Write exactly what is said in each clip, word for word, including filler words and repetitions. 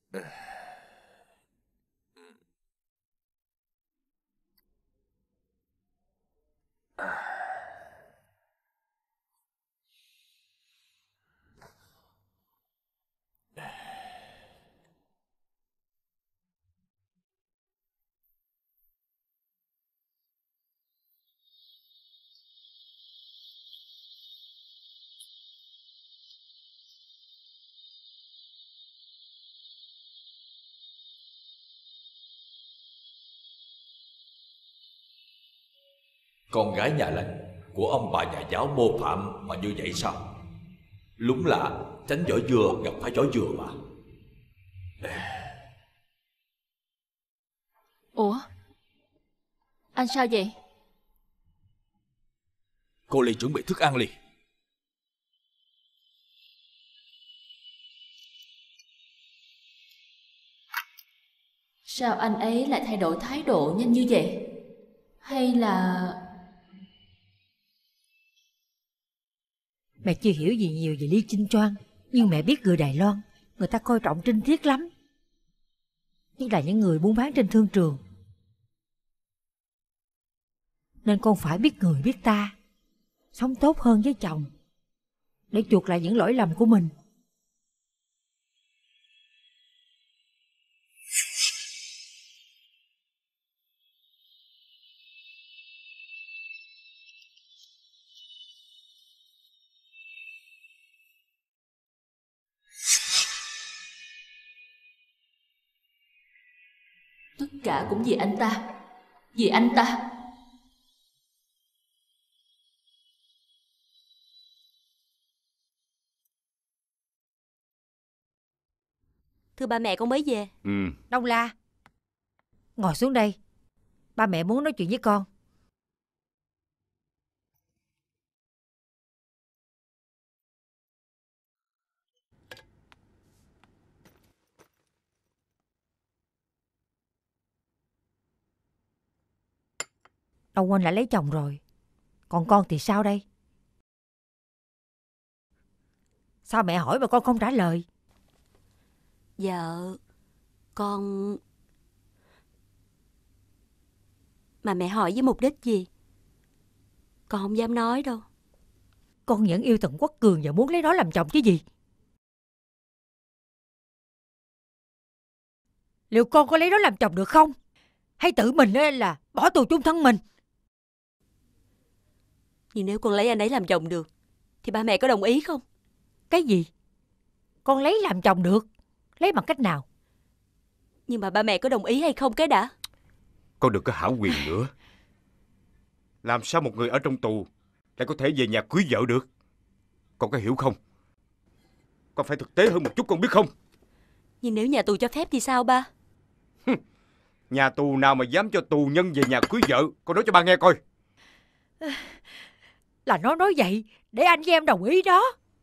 Con gái nhà lành của ông bà nhà giáo mô phạm mà như vậy sao? Đúng là tránh vỏ dừa gặp phải vỏ dừa mà. Ủa? Anh sao vậy? Cô Ly chuẩn bị thức ăn liền. Sao anh ấy lại thay đổi thái độ nhanh như vậy? Hay là... Mẹ chưa hiểu gì nhiều về Lý Chinh Choan, nhưng mẹ biết người Đài Loan, người ta coi trọng trinh tiết lắm. Nhất là những người buôn bán trên thương trường. Nên con phải biết người biết ta, sống tốt hơn với chồng, để chuộc lại những lỗi lầm của mình. Tất cả cũng vì anh ta. Vì anh ta. Thưa ba mẹ, con mới về. Ừ. Đông La, ngồi xuống đây. Ba mẹ muốn nói chuyện với con. Ông Quỳnh lại lấy chồng rồi, còn con thì sao đây? Sao mẹ hỏi mà con không trả lời? Dạ, con... Mà mẹ hỏi với mục đích gì? Con không dám nói đâu. Con vẫn yêu Tần Quốc Cường và muốn lấy nó làm chồng chứ gì. Liệu con có lấy nó làm chồng được không? Hay tự mình là bỏ tù chung thân mình? Nhưng nếu con lấy anh ấy làm chồng được thì ba mẹ có đồng ý không? Cái gì? Con lấy làm chồng được? Lấy bằng cách nào? Nhưng mà ba mẹ có đồng ý hay không cái đã? Con đừng có hão quyền nữa. Làm sao một người ở trong tù lại có thể về nhà cưới vợ được? Con có hiểu không? Con phải thực tế hơn một chút, con biết không? Nhưng nếu nhà tù cho phép thì sao ba? Nhà tù nào mà dám cho tù nhân về nhà cưới vợ? Con nói cho ba nghe coi. Là nó nói vậy để anh với em đồng ý đó.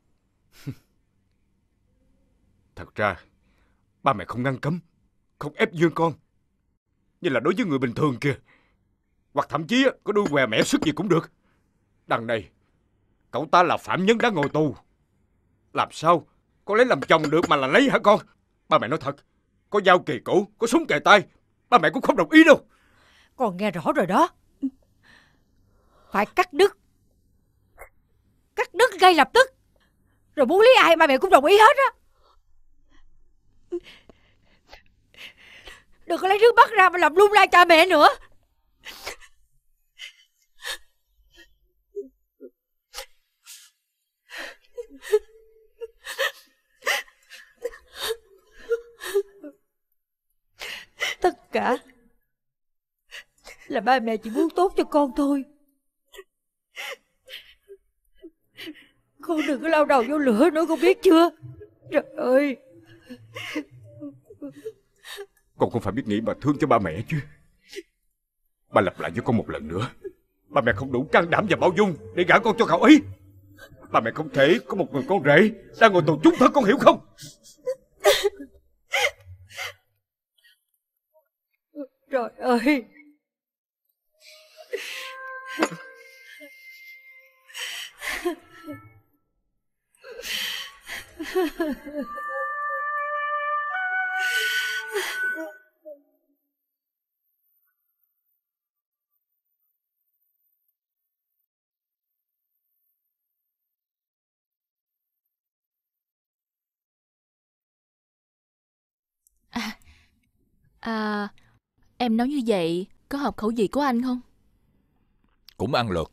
Thật ra ba mẹ không ngăn cấm, không ép dương con, như là đối với người bình thường kìa. Hoặc thậm chí có đuôi què mẻ sức gì cũng được. Đằng này cậu ta là phạm nhân đã ngồi tù, làm sao con lấy làm chồng được mà là lấy hả con? Ba mẹ nói thật, có dao kề cổ, có súng kề tay, ba mẹ cũng không đồng ý đâu. Con nghe rõ rồi đó. Phải cắt đứt. Cắt đứt ngay lập tức. Rồi muốn lấy ai ba mẹ cũng đồng ý hết á. Đừng có lấy nước mắt ra mà làm lung lay cha mẹ nữa. Tất cả là ba mẹ chỉ muốn tốt cho con thôi. Con đừng có lao đầu vô lửa nữa, con biết chưa? Trời ơi, con cũng phải biết nghĩ mà thương cho ba mẹ chứ. Ba lặp lại với con một lần nữa, ba mẹ không đủ can đảm và bao dung để gả con cho cậu ấy. Ba mẹ không thể có một người con rể đang ngồi tù chung thân, con hiểu không? trời ơi. À, em nấu như vậy có hợp khẩu vị của anh không? Cũng ăn lượt.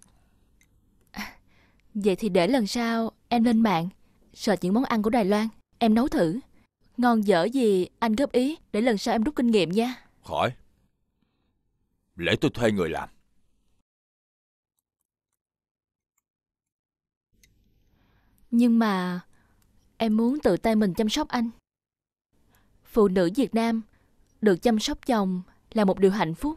Vậy thì để lần sau em lên mạng search những món ăn của Đài Loan, em nấu thử. Ngon dở gì anh góp ý để lần sau em rút kinh nghiệm nha. Khỏi. Để tôi thuê người làm. Nhưng mà em muốn tự tay mình chăm sóc anh. Phụ nữ Việt Nam được chăm sóc chồng là một điều hạnh phúc.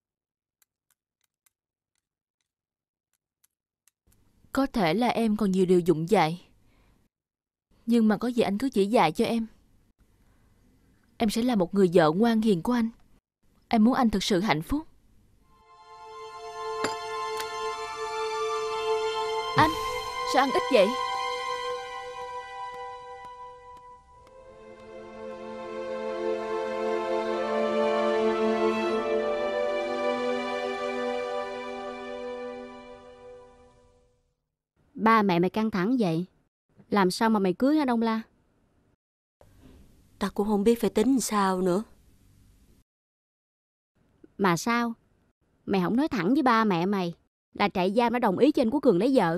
Có thể là em còn nhiều điều dụng dại, nhưng mà có gì anh cứ chỉ dạy cho em. Em sẽ là một người vợ ngoan hiền của anh. Em muốn anh thực sự hạnh phúc. Anh, sao ăn ít vậy? Ba mẹ mày căng thẳng vậy, làm sao mà mày cưới hả Đông La? Ta cũng không biết phải tính sao nữa. Mà sao mày không nói thẳng với ba mẹ mày là trại giam đã đồng ý cho anh Quốc Cường lấy vợ?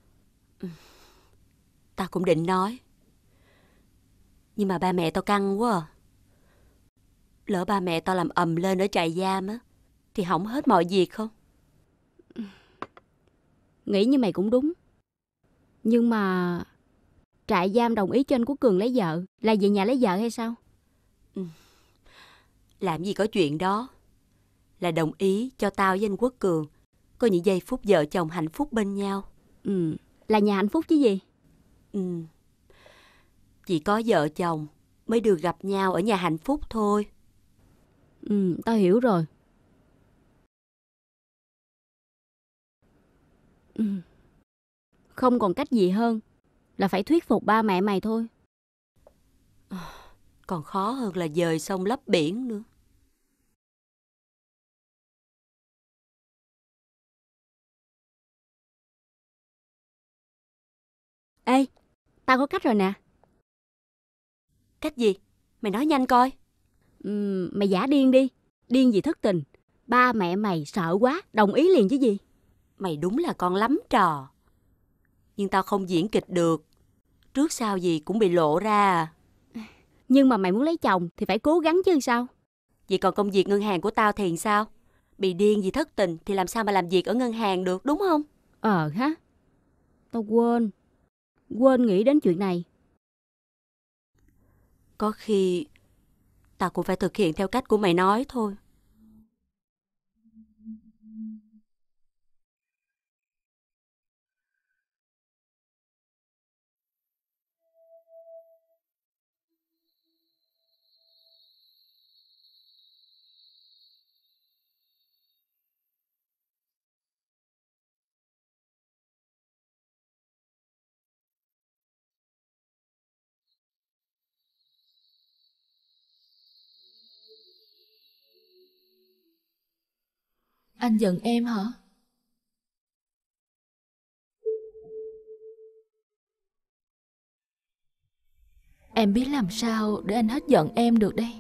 Ta cũng định nói, nhưng mà ba mẹ tao căng quá à. Lỡ ba mẹ tao làm ầm lên ở trại giam á thì hỏng hết mọi việc không? Nghĩ như mày cũng đúng. Nhưng mà trại giam đồng ý cho anh Quốc Cường lấy vợ là về nhà lấy vợ hay sao? Ừ. Làm gì có chuyện đó. Là đồng ý cho tao với anh Quốc Cường có những giây phút vợ chồng hạnh phúc bên nhau. Ừ, là nhà hạnh phúc chứ gì. Ừ. Chỉ có vợ chồng mới được gặp nhau ở nhà hạnh phúc thôi. Ừ, tao hiểu rồi. Ừ. Không còn cách gì hơn là phải thuyết phục ba mẹ mày thôi. Còn khó hơn là dời sông lấp biển nữa. Ê, tao có cách rồi nè. Cách gì? Mày nói nhanh coi. Ừ, mày giả điên đi. Điên vì thất tình. Ba mẹ mày sợ quá, đồng ý liền chứ gì. Mày đúng là con lắm trò. Nhưng tao không diễn kịch được. Trước sau gì cũng bị lộ ra à. Nhưng mà mày muốn lấy chồng thì phải cố gắng chứ sao. Vậy còn công việc ngân hàng của tao thì sao? Bị điên vì thất tình thì làm sao mà làm việc ở ngân hàng được, đúng không? Ờ ha. Tao quên. Quên nghĩ đến chuyện này. Có khi tao cũng phải thực hiện theo cách của mày nói thôi. Anh giận em hả? Em biết làm sao để anh hết giận em được đây.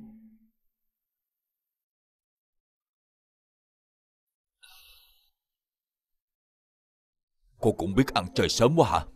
Cô cũng biết ăn chơi sớm quá hả?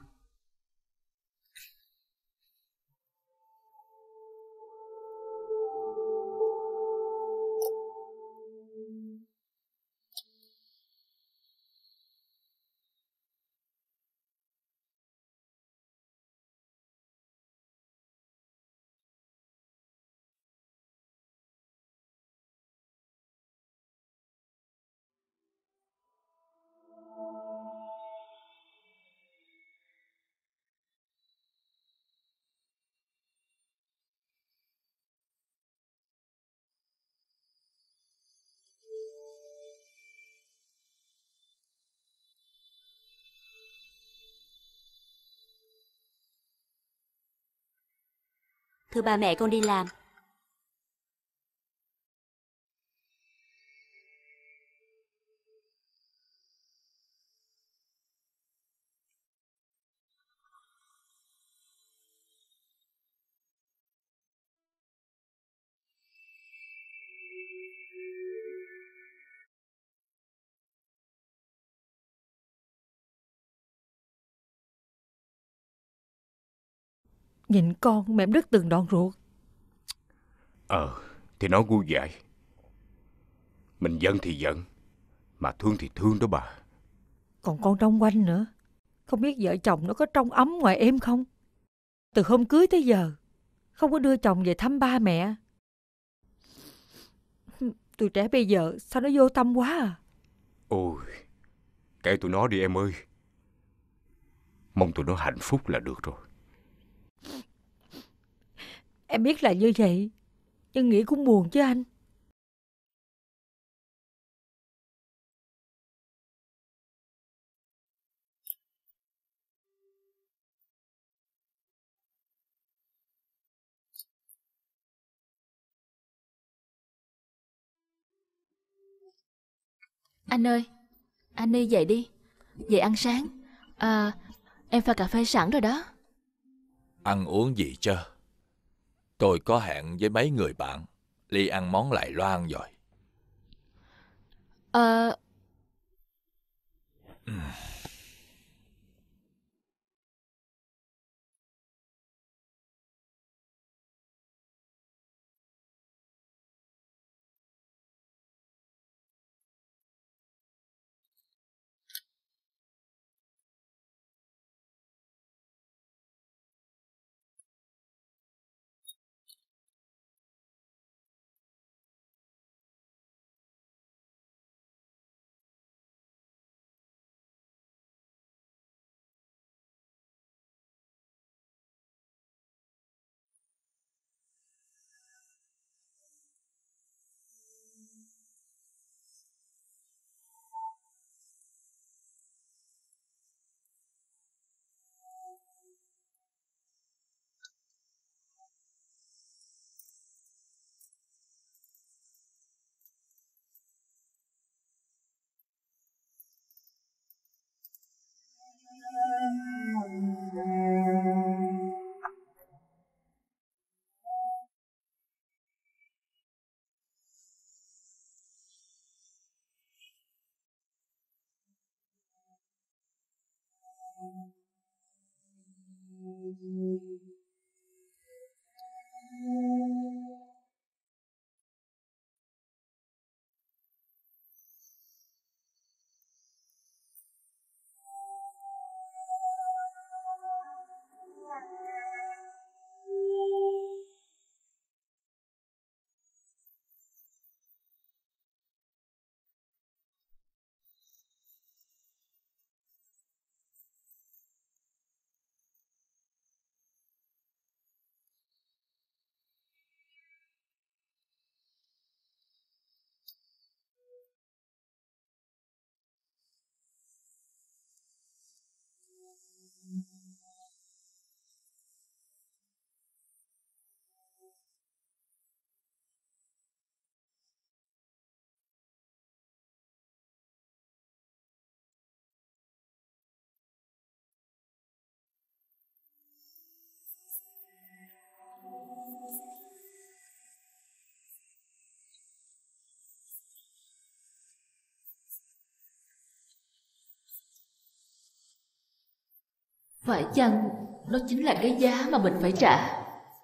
Thưa ba mẹ, con đi làm. Nhìn con mà em đứt từng đoạn ruột. Ờ, thì nói ngu dại. Mình giận thì giận, mà thương thì thương đó bà. Còn con trong quanh nữa. Không biết vợ chồng nó có trong ấm ngoài em không? Từ hôm cưới tới giờ không có đưa chồng về thăm ba mẹ. Tụi trẻ bây giờ sao nó vô tâm quá à. Ôi, kệ tụi nó đi em ơi. Mong tụi nó hạnh phúc là được rồi. Em biết là như vậy, nhưng nghĩ cũng buồn chứ anh. Anh ơi, anh đi dậy đi. Dậy ăn sáng. À, em pha cà phê sẵn rồi đó. Ăn uống gì chứ? Tôi có hẹn với mấy người bạn, đi ăn món Đài Loan rồi. Ờ... Phải chăng nó chính là cái giá mà mình phải trả?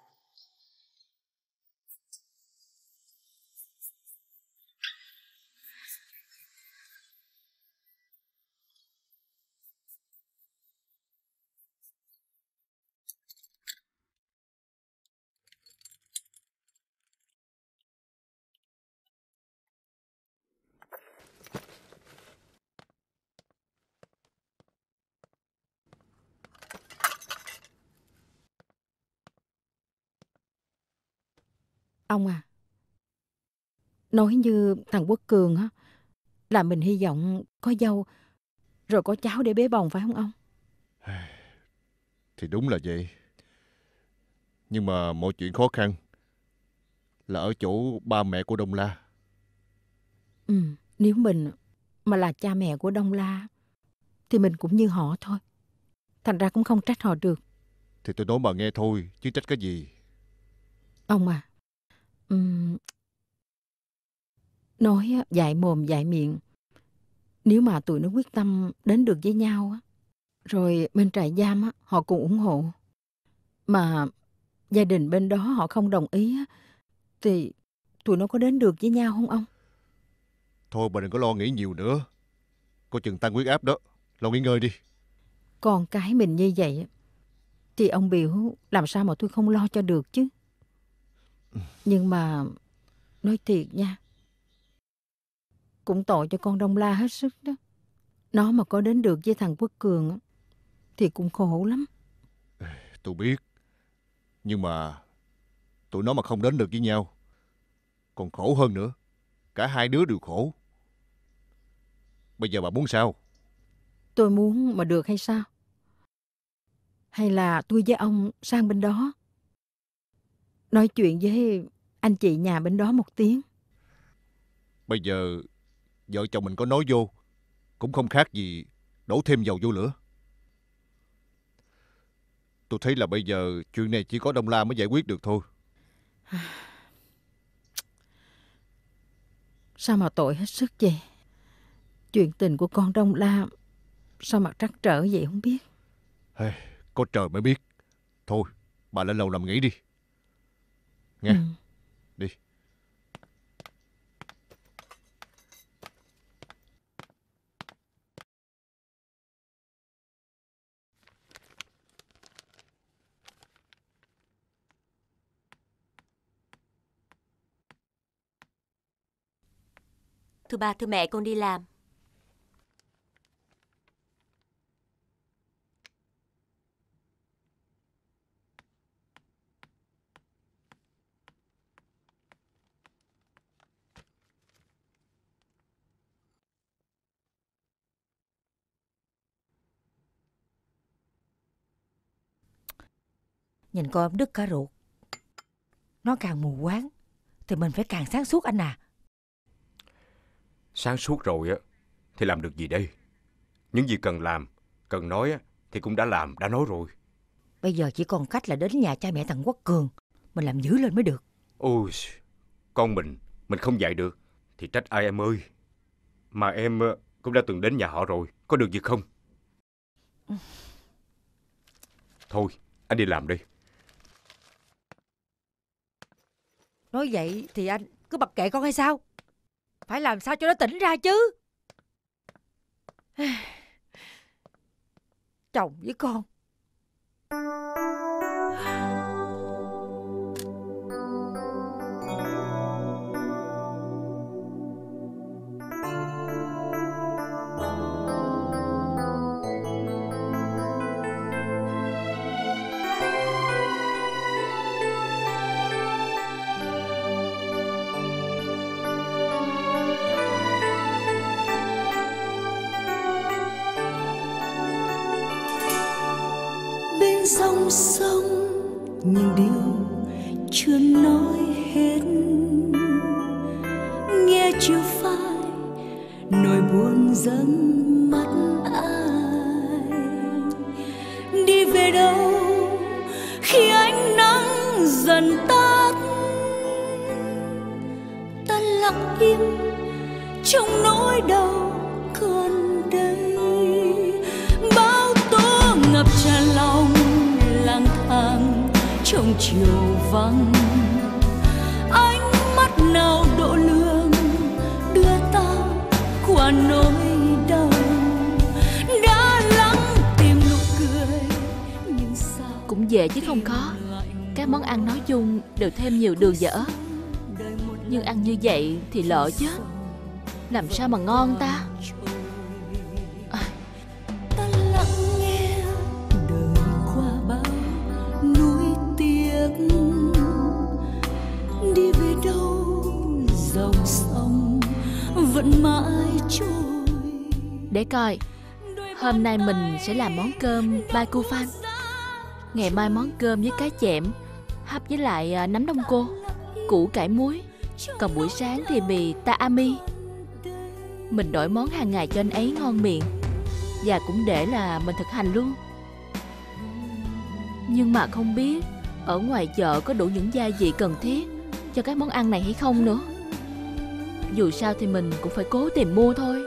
Ông à, nói như thằng Quốc Cường á, là mình hy vọng có dâu rồi có cháu để bế bồng phải không ông? Thì đúng là vậy. Nhưng mà mọi chuyện khó khăn là ở chỗ ba mẹ của Đông La. Ừ, nếu mình mà là cha mẹ của Đông La thì mình cũng như họ thôi. Thành ra cũng không trách họ được. Thì tôi nói bà nghe thôi, chứ trách cái gì. Ông à, um, nói dại mồm dại miệng. Nếu mà tụi nó quyết tâm đến được với nhau á, rồi bên trại giam á, họ cùng ủng hộ, mà gia đình bên đó họ không đồng ý á, thì tụi nó có đến được với nhau không ông? Thôi bà đừng có lo nghĩ nhiều nữa. Có chừng tăng huyết áp đó. Lo nghỉ ngơi đi. Con cái mình như vậy thì ông biểu làm sao mà tôi không lo cho được chứ. Nhưng mà nói thiệt nha, cũng tội cho con Đông La hết sức đó. Nó mà có đến được với thằng Quốc Cường á, thì cũng khổ lắm. Tôi biết. Nhưng mà tụi nó mà không đến được với nhau còn khổ hơn nữa. Cả hai đứa đều khổ. Bây giờ bà muốn sao? Tôi muốn mà được hay sao? Hay là tôi với ông sang bên đó nói chuyện với anh chị nhà bên đó một tiếng? Bây giờ vợ chồng mình có nói vô cũng không khác gì đổ thêm dầu vô lửa. Tôi thấy là bây giờ chuyện này chỉ có Đông La mới giải quyết được thôi. Sao mà tội hết sức vậy? Chuyện tình của con Đông La sao mà trắc trở vậy không biết. Hey, có trời mới biết. Thôi bà lên lầu nằm nghỉ đi nghe. Ừ. Đi. Thưa ba, thưa mẹ, con đi làm. Nhìn coi ông đứt cả ruột. Nó càng mù quáng thì mình phải càng sáng suốt anh à. Sáng suốt rồi á thì làm được gì đây? Những gì cần làm, cần nói á thì cũng đã làm, đã nói rồi. Bây giờ chỉ còn cách là đến nhà cha mẹ thằng Quốc Cường mình làm dữ lên mới được. Ôi, con mình, mình không dạy được thì trách ai em ơi. Mà em cũng đã từng đến nhà họ rồi, có được gì không? Thôi, anh đi làm đi. Nói vậy thì anh cứ mặc kệ con hay sao? Phải làm sao cho nó tỉnh ra chứ. Chồng với con. Dòng sông những điều chưa nói hết, nghe chiều phai nỗi buồn dẫn mắt ai. Đi về đâu khi ánh nắng dần tắt, ta lặng im trong nỗi đau cơn đây. Bão tố ngập tràn lòng lang thang trong chiều vắng, ánh mắt nào độ lượng đưa ta qua nỗi đau. Đã lắng tìm nụ cười nhưng sao cũng dễ chứ không khó. Các món ăn nói chung đều thêm nhiều đường và ớt, nhưng ăn như vậy thì lỡ chết, làm sao mà ngon ta. À. Ta lặng nghe đời qua bao núi tiếc, đi về đâu dòng sông vẫn mãi trôi. Để coi, hôm nay mình sẽ làm món cơm bai cu phan, ngày mai món cơm với cá chẽm hấp với lại nấm đông cô, củ cải muối, còn buổi sáng thì mì ta ami. Mình đổi món hàng ngày cho anh ấy ngon miệng, và cũng để là mình thực hành luôn. Nhưng mà không biết ở ngoài chợ có đủ những gia vị cần thiết cho các món ăn này hay không nữa. Dù sao thì mình cũng phải cố tìm mua thôi.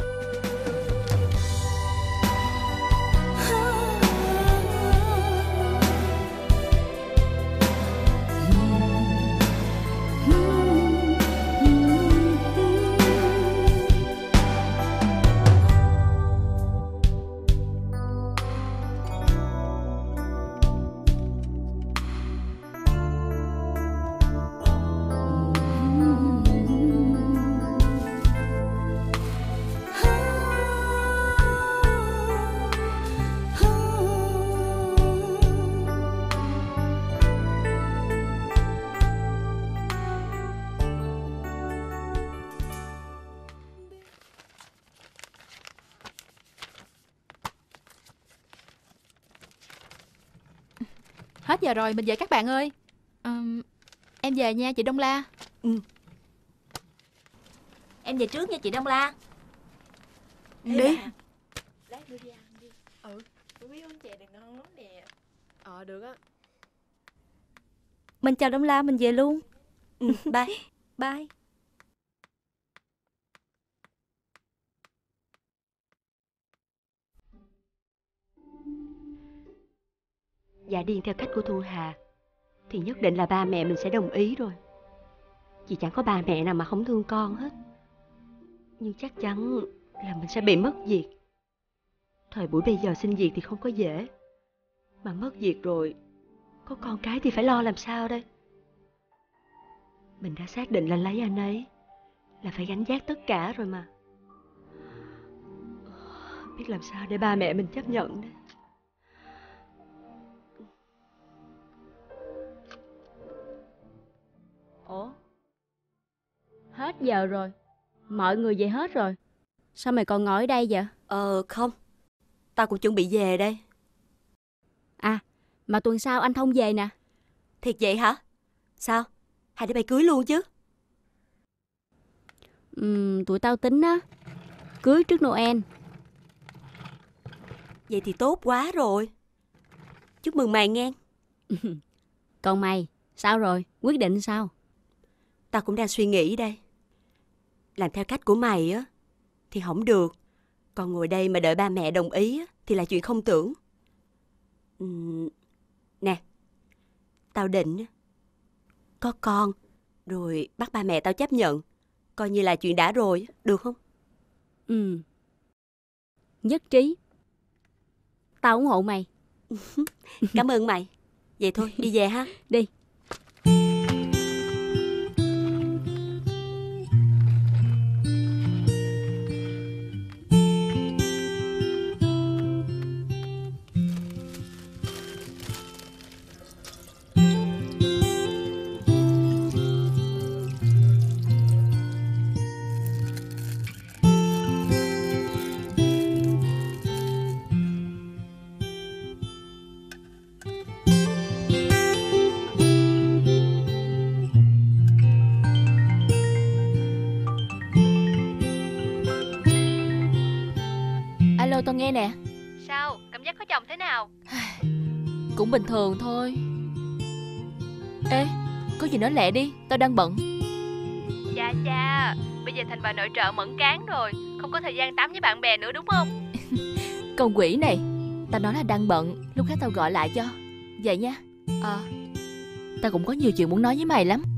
Hết giờ rồi, mình về các bạn ơi. Ừm, em về nha chị Đông La. Ừ. Em về trước nha chị Đông La. Đi. Lát đưa đi ăn đi. Ừ, tôi biết uống chè này ngon lắm nè. Ờ, được á. Mình chào Đông La, mình về luôn. Ừ, bye. Bye. Dạ điên theo cách của Thu Hà thì nhất định là ba mẹ mình sẽ đồng ý rồi. Chỉ chẳng có bà mẹ nào mà không thương con hết. Nhưng chắc chắn là mình sẽ bị mất việc. Thời buổi bây giờ xin việc thì không có dễ. Mà mất việc rồi, có con cái thì phải lo làm sao đây? Mình đã xác định là lấy anh ấy, là phải gánh vác tất cả rồi mà. Biết làm sao để ba mẹ mình chấp nhận đây. Ủa? Hết giờ rồi. Mọi người về hết rồi. Sao mày còn ngồi ở đây vậy? Ờ không, tao cũng chuẩn bị về đây. À, mà tuần sau anh Thông về nè. Thiệt vậy hả? Sao? Hai đứa bay cưới luôn chứ? Ừm, tụi tao tính á, cưới trước Noel. Vậy thì tốt quá rồi. Chúc mừng mày nghe. Còn mày, sao rồi? Quyết định sao? Tao cũng đang suy nghĩ đây. Làm theo cách của mày á thì không được. Còn ngồi đây mà đợi ba mẹ đồng ý á, thì là chuyện không tưởng. Uhm, nè, tao định có con rồi bắt ba mẹ tao chấp nhận, coi như là chuyện đã rồi, được không? Ừ. Nhất trí. Tao ủng hộ mày. Cảm ơn mày. Vậy thôi, đi về ha. Đi. Alo, tao nghe nè. Sao? Cảm giác có chồng thế nào? Cũng bình thường thôi. Ê, có gì nói lẹ đi, tao đang bận. Cha cha, bây giờ thành bà nội trợ mẫn cán rồi, không có thời gian tám với bạn bè nữa đúng không? Con quỷ này, tao nói là đang bận, lúc khác tao gọi lại cho. Vậy nha. Ờ, tao cũng có nhiều chuyện muốn nói với mày lắm.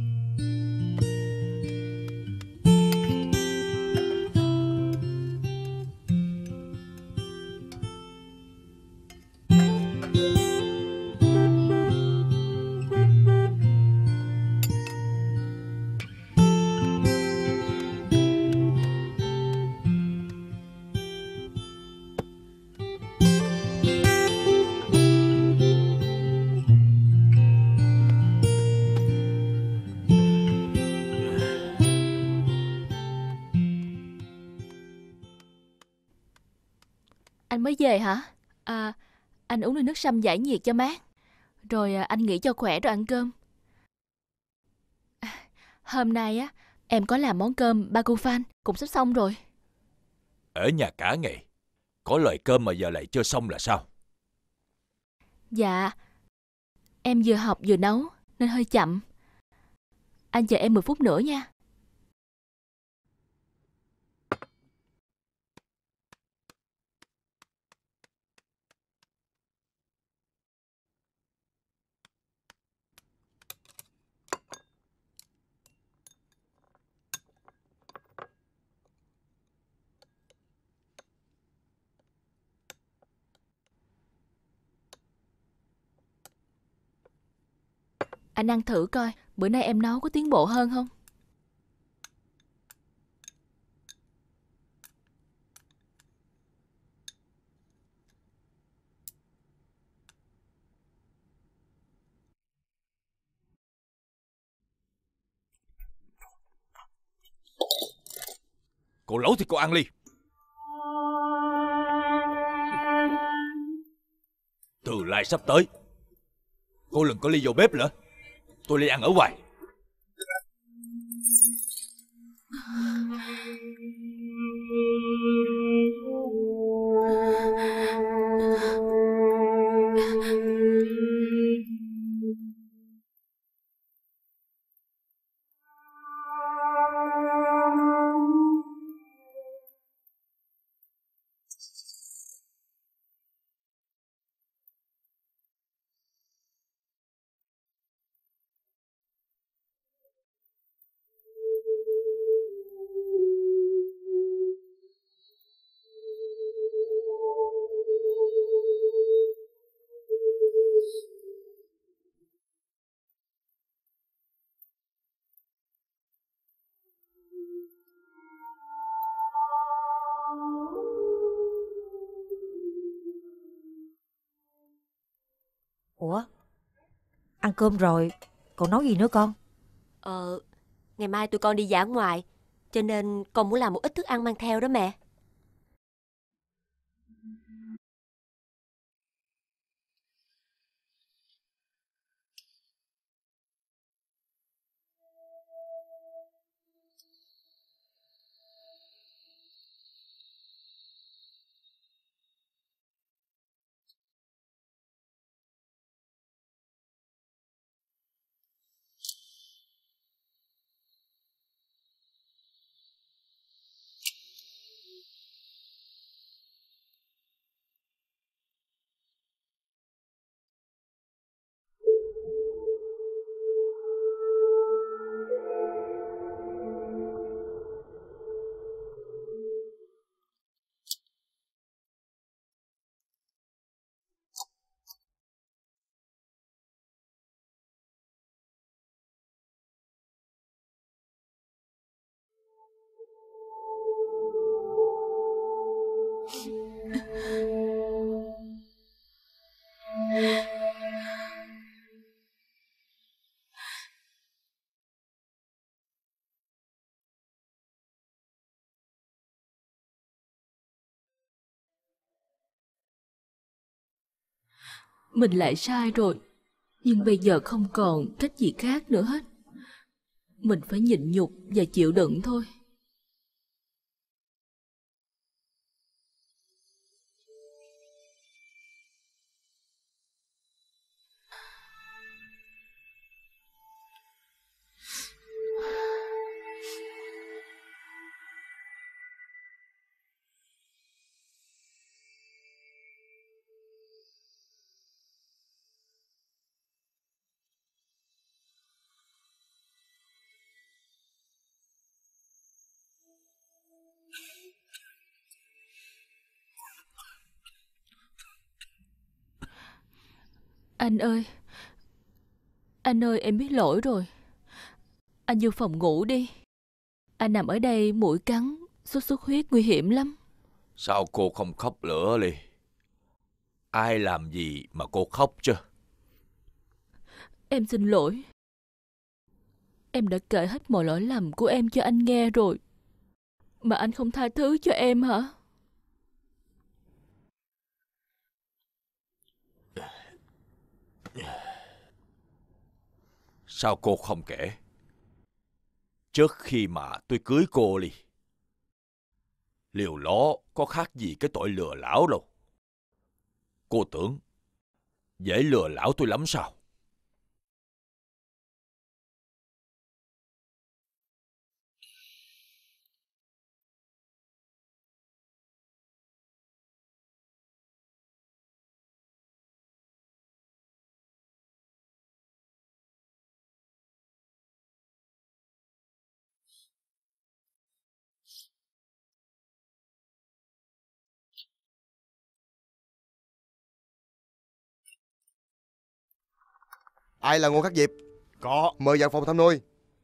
Anh mới về hả? À, anh uống ly nước sâm giải nhiệt cho mát. Rồi à, anh nghỉ cho khỏe rồi ăn cơm. À, hôm nay á, em có làm món cơm bakufan, cũng sắp xong rồi. Ở nhà cả ngày, có lời cơm mà giờ lại chưa xong là sao? Dạ, em vừa học vừa nấu nên hơi chậm. Anh chờ em mười phút nữa nha. Anh ăn thử coi, bữa nay em nấu có tiến bộ hơn không? Cô nấu thì cô ăn đi. Từ lại sắp tới, Cô đừng có ly vào bếp nữa. Tôi đi ăn ở ngoài. Ủa, ăn cơm rồi, còn nấu gì nữa con? Ờ, ngày mai tụi con đi dã ngoại, cho nên con muốn làm một ít thức ăn mang theo đó mẹ. Mình lại sai rồi, nhưng bây giờ không còn cách gì khác nữa hết. Mình phải nhịn nhục và chịu đựng thôi. Anh ơi, anh ơi em biết lỗi rồi. Anh vô phòng ngủ đi. Anh nằm ở đây muỗi cắn, sốt xuất huyết nguy hiểm lắm. Sao cô không khóc nữa Ly? Ai làm gì mà cô khóc chứ? Em xin lỗi. Em đã kể hết mọi lỗi lầm của em cho anh nghe rồi, mà anh không tha thứ cho em hả? Sao cô không kể? Trước khi mà tôi cưới cô Ly, liều ló có khác gì cái tội lừa lão đâu. Cô tưởng dễ lừa lão tôi lắm sao? Ai là Ngô Khắc Diệp? Có. Mời vào phòng thăm nuôi.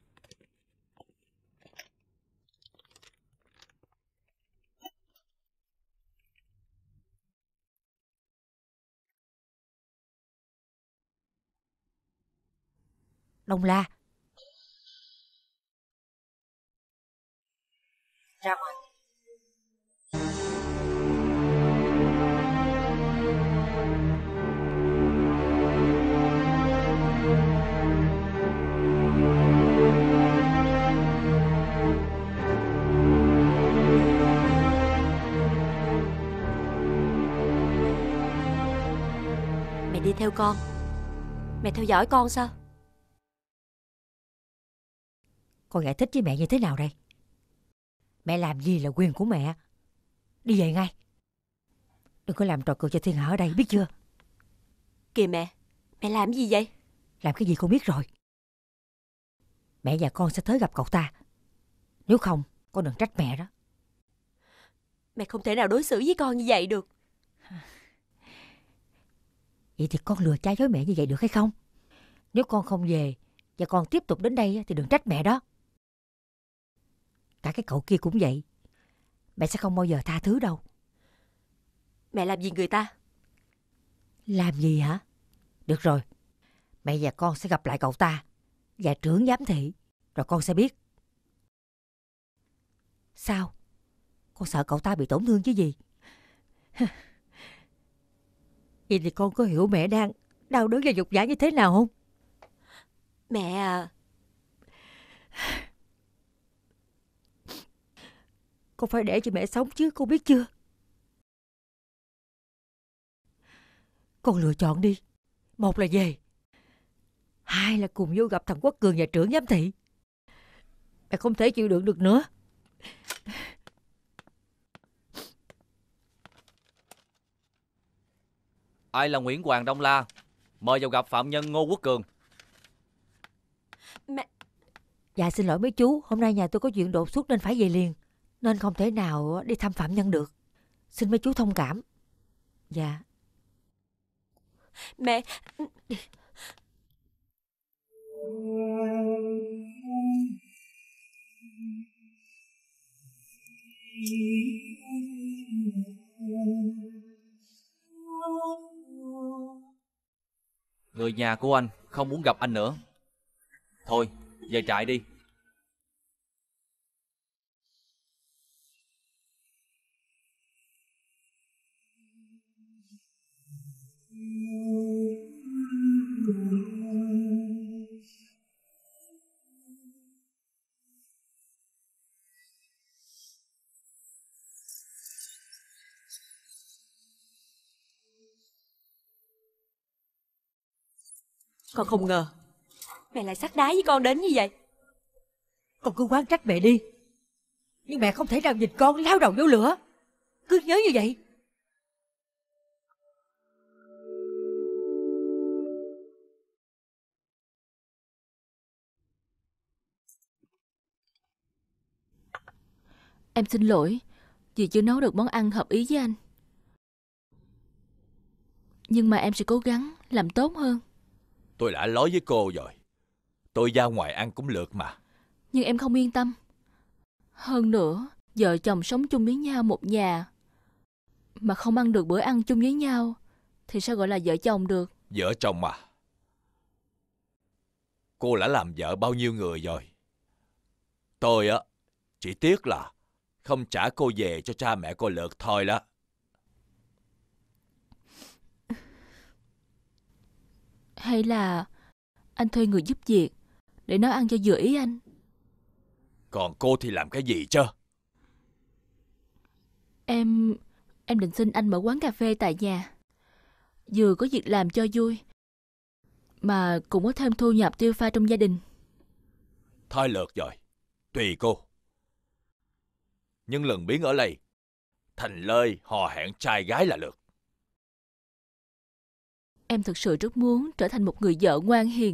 Đông La, ra ngoài. đi theo con. Mẹ theo dõi con sao? Con giải thích với mẹ như thế nào đây? Mẹ làm gì là quyền của mẹ. Đi về ngay. Đừng có làm trò cười cho thiên hạ ở đây, biết chưa? Kìa mẹ, mẹ làm gì vậy? Làm cái gì con biết rồi. Mẹ và con sẽ tới gặp cậu ta. Nếu không, con đừng trách mẹ đó. Mẹ không thể nào đối xử với con như vậy được. Vậy thì con lừa trái dối mẹ như vậy được hay không? Nếu con không về và con tiếp tục đến đây thì đừng trách mẹ đó. Cả cái cậu kia cũng vậy. Mẹ sẽ không bao giờ tha thứ đâu. Mẹ làm gì người ta? Làm gì hả? Được rồi. Mẹ và con sẽ gặp lại cậu ta và trưởng giám thị. Rồi con sẽ biết. Sao? Con sợ cậu ta bị tổn thương chứ gì? Vậy thì con có hiểu mẹ đang đau đớn và nhục nhã như thế nào không? Mẹ à. Con phải để cho mẹ sống chứ, con biết chưa? Con lựa chọn đi. Một là về, hai là cùng vô gặp thằng Quốc Cường và trưởng giám thị. Mẹ không thể chịu đựng được nữa. Ai là Nguyễn Hoàng Đông La? Mời vào gặp phạm nhân Ngô Quốc Cường. Mẹ... Dạ xin lỗi mấy chú, hôm nay nhà tôi có chuyện đột xuất nên phải về liền, nên không thể nào đi thăm phạm nhân được. Xin mấy chú thông cảm. Dạ. Mẹ... Người nhà của anh không muốn gặp anh nữa. Thôi, về trại đi. Con không ngờ mẹ lại sắt đá với con đến như vậy. Con cứ quán trách mẹ đi, nhưng mẹ không thể nào nhìn con lao đầu vô lửa. Cứ nhớ như vậy. Em xin lỗi vì chưa nấu được món ăn hợp ý với anh. Nhưng mà em sẽ cố gắng làm tốt hơn. Tôi đã nói với cô rồi, tôi ra ngoài ăn cũng được mà. Nhưng em không yên tâm. Hơn nữa, vợ chồng sống chung với nhau một nhà mà không ăn được bữa ăn chung với nhau thì sao gọi là vợ chồng được? Vợ chồng mà. Cô đã làm vợ bao nhiêu người rồi. Tôi á, chỉ tiếc là không trả cô về cho cha mẹ cô lượt thôi đó. Hay là anh thuê người giúp việc để nấu ăn cho vừa ý anh? Còn cô thì làm cái gì chứ? Em... Em định xin anh mở quán cà phê tại nhà. Vừa có việc làm cho vui, mà cũng có thêm thu nhập tiêu pha trong gia đình. Thôi lượt rồi, tùy cô. Nhưng lần biến ở đây, thành lời hò hẹn trai gái là được. Em thực sự rất muốn trở thành một người vợ ngoan hiền.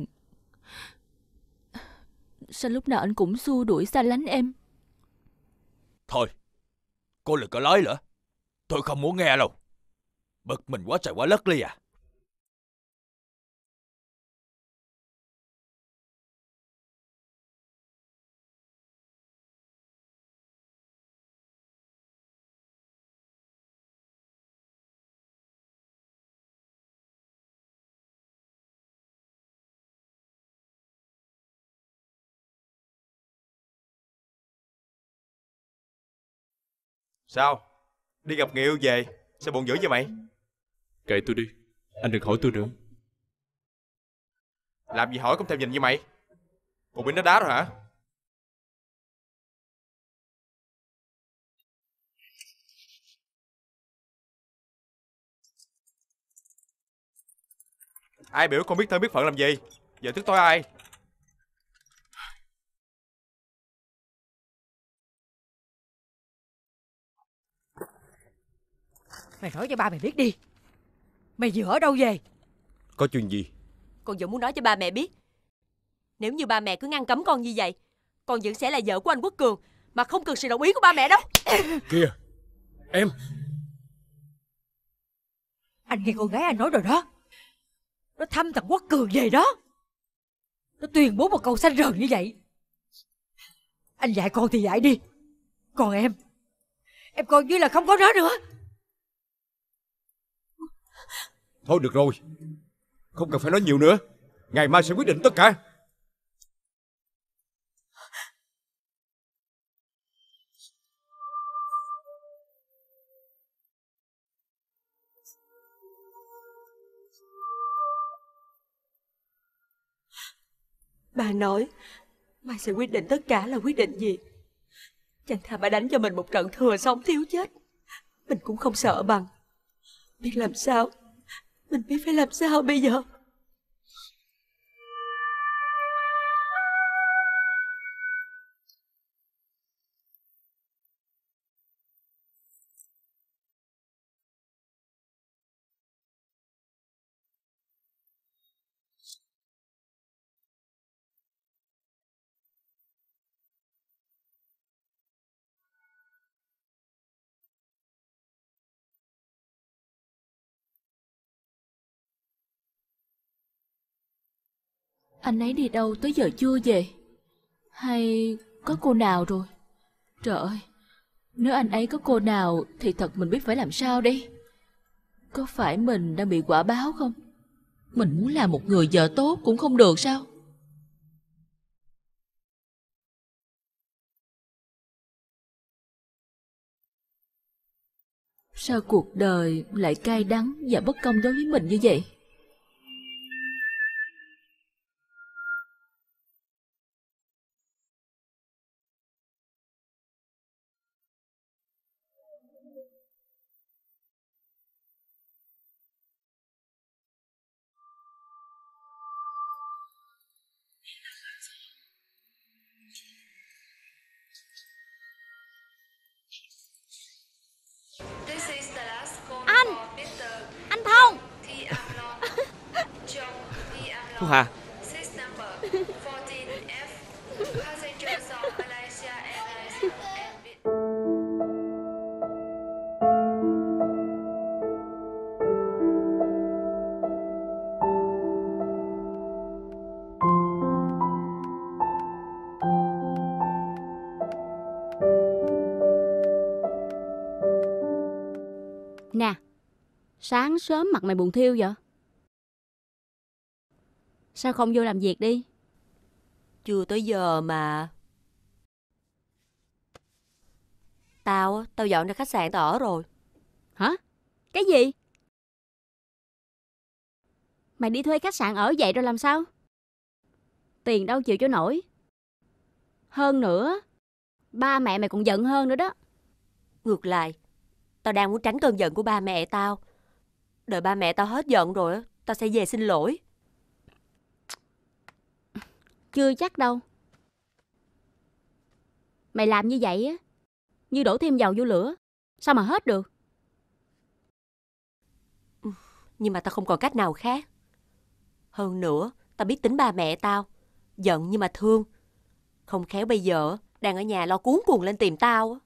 Sao lúc nào anh cũng xua đuổi xa lánh em? Thôi, cô đừng có nói nữa. Tôi không muốn nghe đâu. Bực mình quá trời quá đất đi à. Sao? Đi gặp người yêu về, sao buồn dữ vậy mày? Kệ tôi đi, anh đừng hỏi tôi nữa. Làm gì hỏi cũng thèm nhìn như mày. Bộ bị nó đá rồi hả? Ai biểu con biết thân biết phận làm gì? Giờ tức tối ai? Mày nói cho ba mày biết đi. Mày vừa ở đâu về? Có chuyện gì? Con vẫn muốn nói cho ba mẹ biết. Nếu như ba mẹ cứ ngăn cấm con như vậy, con vẫn sẽ là vợ của anh Quốc Cường, mà không cần sự đồng ý của ba mẹ đâu. Kìa, em. Anh nghe con gái anh nói rồi đó. Nó thăm thằng Quốc Cường về đó. Nó tuyên bố một câu xanh rờn như vậy. Anh dạy con thì dạy đi. Còn em, em coi như là không có nó nữa. Thôi được rồi, không cần phải nói nhiều nữa. Ngày mai sẽ quyết định tất cả. Bà nói mai sẽ quyết định tất cả là quyết định gì? Chẳng thà bà đánh cho mình một trận thừa sống thiếu chết, mình cũng không sợ bằng. Biết làm sao, mình biết phải làm sao bây giờ. Anh ấy đi đâu tới giờ chưa về? Hay có cô nào rồi? Trời ơi, nếu anh ấy có cô nào thì thật mình biết phải làm sao đây? Có phải mình đang bị quả báo không? Mình muốn làm một người vợ tốt cũng không được sao? Sao cuộc đời lại cay đắng và bất công đối với mình như vậy? Anh Anh Thông. Thu Hà. Nè, sáng sớm mặt mày buồn thiêu vậy? Sao không vô làm việc đi? Chưa tới giờ mà. Tao, tao dọn ra khách sạn tao ở rồi. Hả? Cái gì? Mày đi thuê khách sạn ở vậy rồi làm sao? Tiền đâu chịu cho nổi. Hơn nữa, ba mẹ mày còn giận hơn nữa đó. Ngược lại, tao đang muốn tránh cơn giận của ba mẹ tao. Đợi ba mẹ tao hết giận rồi, tao sẽ về xin lỗi. Chưa chắc đâu. Mày làm như vậy á, như đổ thêm dầu vô lửa. Sao mà hết được? Nhưng mà tao không còn cách nào khác. Hơn nữa, tao biết tính ba mẹ tao. Giận nhưng mà thương. Không khéo bây giờ đang ở nhà lo cuống cuồng lên tìm tao.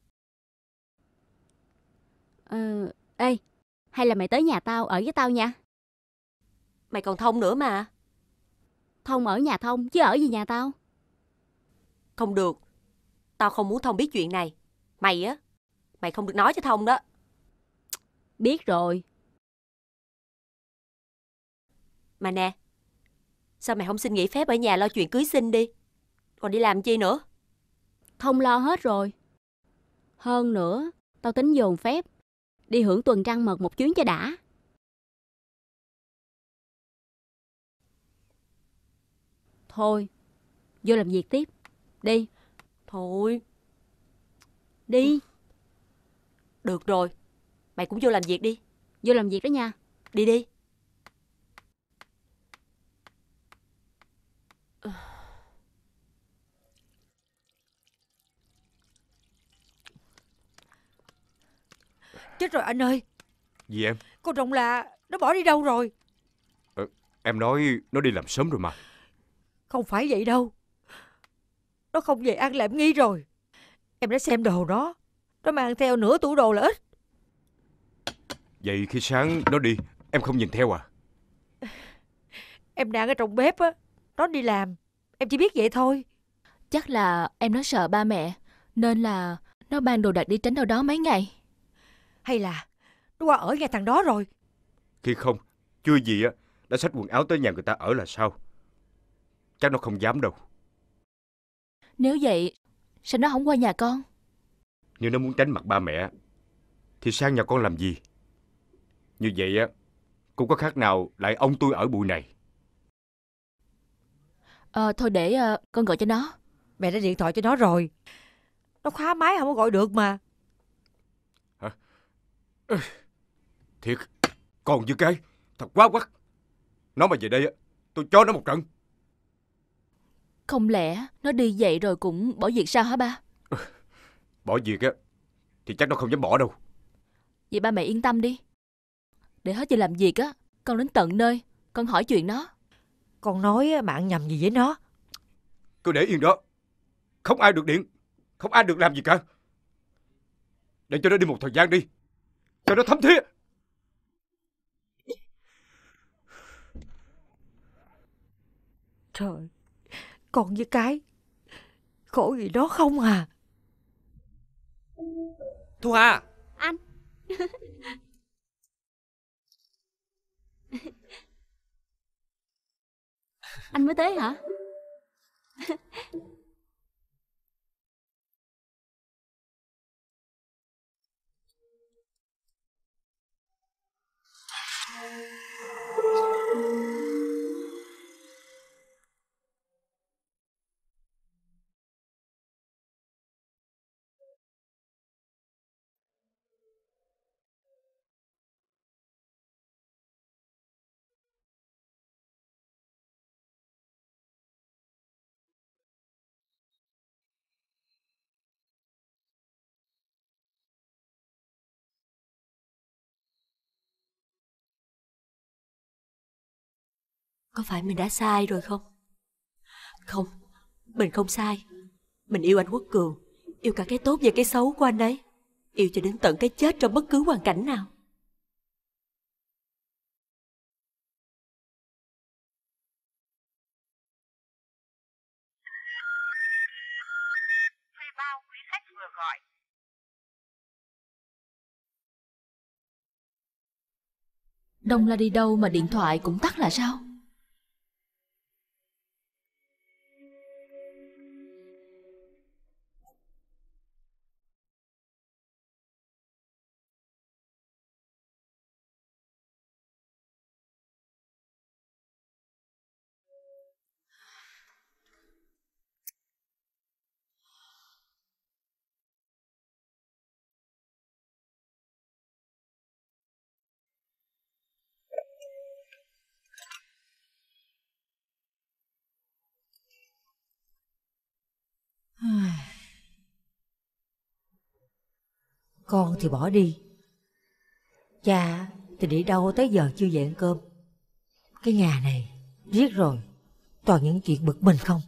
Ờ, ê, hay là mày tới nhà tao ở với tao nha. Mày còn Thông nữa mà. Thông ở nhà Thông chứ ở gì nhà tao. Không được. Tao không muốn Thông biết chuyện này. Mày á, mày không được nói cho Thông đó. Biết rồi. Mà nè, sao mày không xin nghỉ phép ở nhà lo chuyện cưới xin đi? Còn đi làm chi nữa? Thông lo hết rồi. Hơn nữa, tao tính dồn phép đi hưởng tuần trăng mật một chuyến cho đã. Thôi, vô làm việc tiếp. Đi. Thôi. Đi. Được rồi, mày cũng vô làm việc đi. Vô làm việc đó nha. Đi đi. Chết rồi anh ơi. Gì em? Con rồng là nó bỏ đi đâu rồi? ờ, Em nói nó đi làm sớm rồi mà. Không phải vậy đâu. Nó không về An Lạm Nghi rồi. Em đã xem đồ nó. Nó mang theo nửa tủ đồ là ít. Vậy khi sáng nó đi em không nhìn theo à? Em đang ở trong bếp á. Nó đi làm. Em chỉ biết vậy thôi. Chắc là em nó sợ ba mẹ, nên là nó mang đồ đạc đi tránh đâu đó mấy ngày. Hay là nó qua ở nhà thằng đó rồi? Khi không, chưa gì á đã xách quần áo tới nhà người ta ở là sao? Chắc nó không dám đâu. Nếu vậy, sao nó không qua nhà con? Nếu nó muốn tránh mặt ba mẹ thì sang nhà con làm gì? Như vậy á cũng có khác nào lại ông tôi ở bụi này. Ờ, thôi để ờ, con gọi cho nó. Mẹ đã điện thoại cho nó rồi. Nó khóa máy không có gọi được mà. Hả? Thiệt, còn như cái thật quá quắc. Nó mà về đây á tôi cho nó một trận. Không lẽ nó đi vậy rồi cũng bỏ việc sao hả ba? Bỏ việc á thì chắc nó không dám bỏ đâu. Vậy ba mẹ yên tâm đi. Để hết giờ làm việc á, con đến tận nơi, con hỏi chuyện nó. Con nói bạn nhầm gì với nó? Cứ để yên đó. Không ai được điện, không ai được làm gì cả. Để cho nó đi một thời gian đi, cho nó thấm thía. Trời, con với cái khổ gì đó không à? Thu Hà. Anh. Anh mới tới hả? Có phải mình đã sai rồi không? Không, mình không sai. Mình yêu anh Quốc Cường, yêu cả cái tốt và cái xấu của anh ấy, yêu cho đến tận cái chết trong bất cứ hoàn cảnh nào. Thuê bao quý khách vừa gọi. Đông La đi đâu mà điện thoại cũng tắt là sao? Con thì bỏ đi. Cha thì đi đâu tới giờ chưa về ăn cơm. Cái nhà này riết rồi toàn những chuyện bực mình không.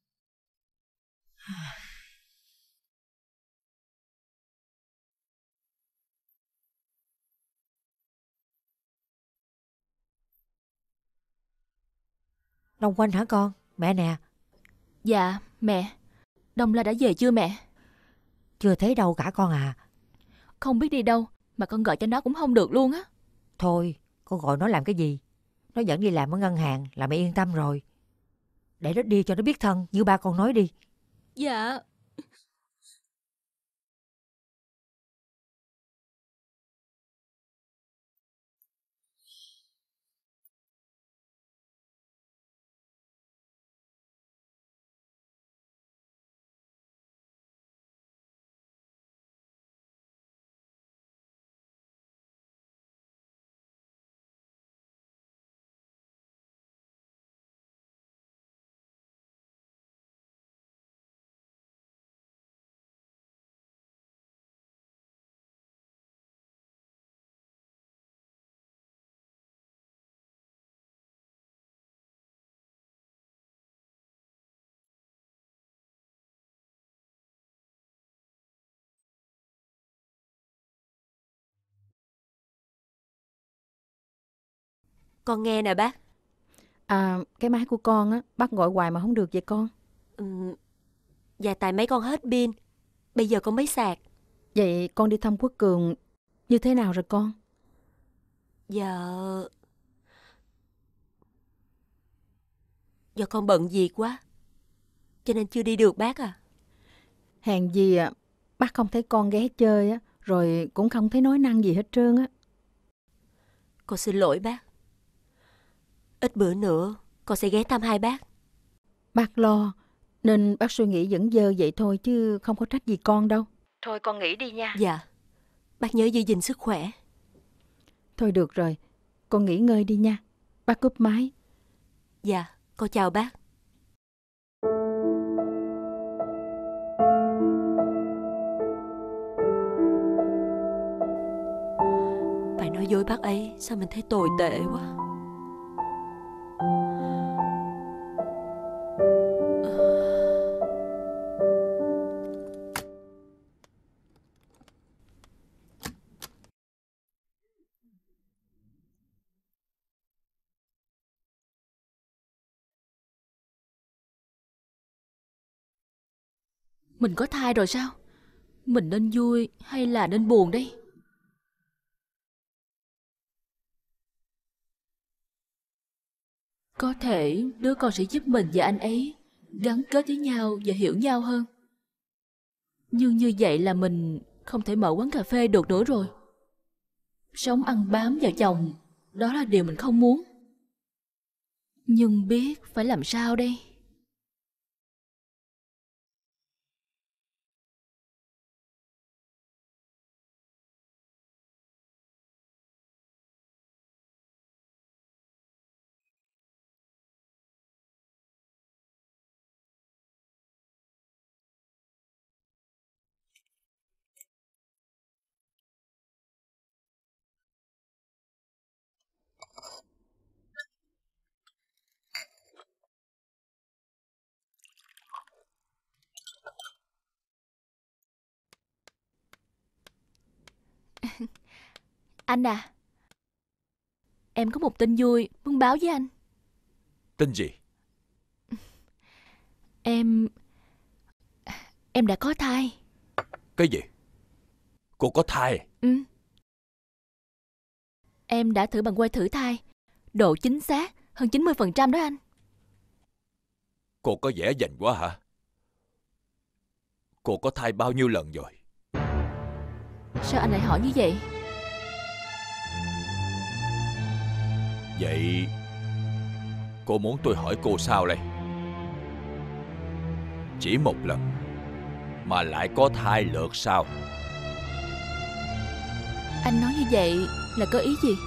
Đông Quanh hả con? Mẹ nè. Dạ, mẹ. Đông La đã về chưa mẹ? Chưa thấy đâu cả con à. Không biết đi đâu, mà con gọi cho nó cũng không được luôn á. Thôi, con gọi nó làm cái gì? Nó vẫn đi làm ở ngân hàng là mẹ yên tâm rồi. Để nó đi cho nó biết thân như ba con nói đi. Dạ. Con nghe nè bác. À, cái máy của con á, bác gọi hoài mà không được vậy con. Ừ, dạ tại mấy con hết pin. Bây giờ con mới sạc. Vậy con đi thăm Quốc Cường như thế nào rồi con? Dạ... Dạ con bận việc quá, cho nên chưa đi được bác à. Hèn gì à, bác không thấy con ghé chơi á, rồi cũng không thấy nói năng gì hết trơn á. Con xin lỗi bác. Ít bữa nữa con sẽ ghé thăm hai bác. Bác lo, nên bác suy nghĩ vẫn dơ vậy thôi chứ không có trách gì con đâu. Thôi con nghỉ đi nha. Dạ, bác nhớ giữ gìn sức khỏe. Thôi được rồi, con nghỉ ngơi đi nha. Bác cúp máy. Dạ, con chào bác. Phải nói dối bác ấy, sao mình thấy tồi tệ quá. Mình có thai rồi sao? Mình nên vui hay là nên buồn đây? Có thể đứa con sẽ giúp mình và anh ấy gắn kết với nhau và hiểu nhau hơn. Nhưng như vậy là mình không thể mở quán cà phê được nữa rồi. Sống ăn bám vào chồng, đó là điều mình không muốn. Nhưng biết phải làm sao đây? Anh à, em có một tin vui muốn báo với anh. Tin gì? Em... Em đã có thai. Cái gì? Cô có thai? Ừ. Em đã thử bằng que thử thai. Độ chính xác hơn chín mươi phần trăm đó anh. Cô có vẻ dành quá hả? Cô có thai bao nhiêu lần rồi? Sao anh lại hỏi như vậy? Vậy cô muốn tôi hỏi cô sao đây? Chỉ một lần mà lại có thai lượt sao? Anh nói như vậy là có ý gì?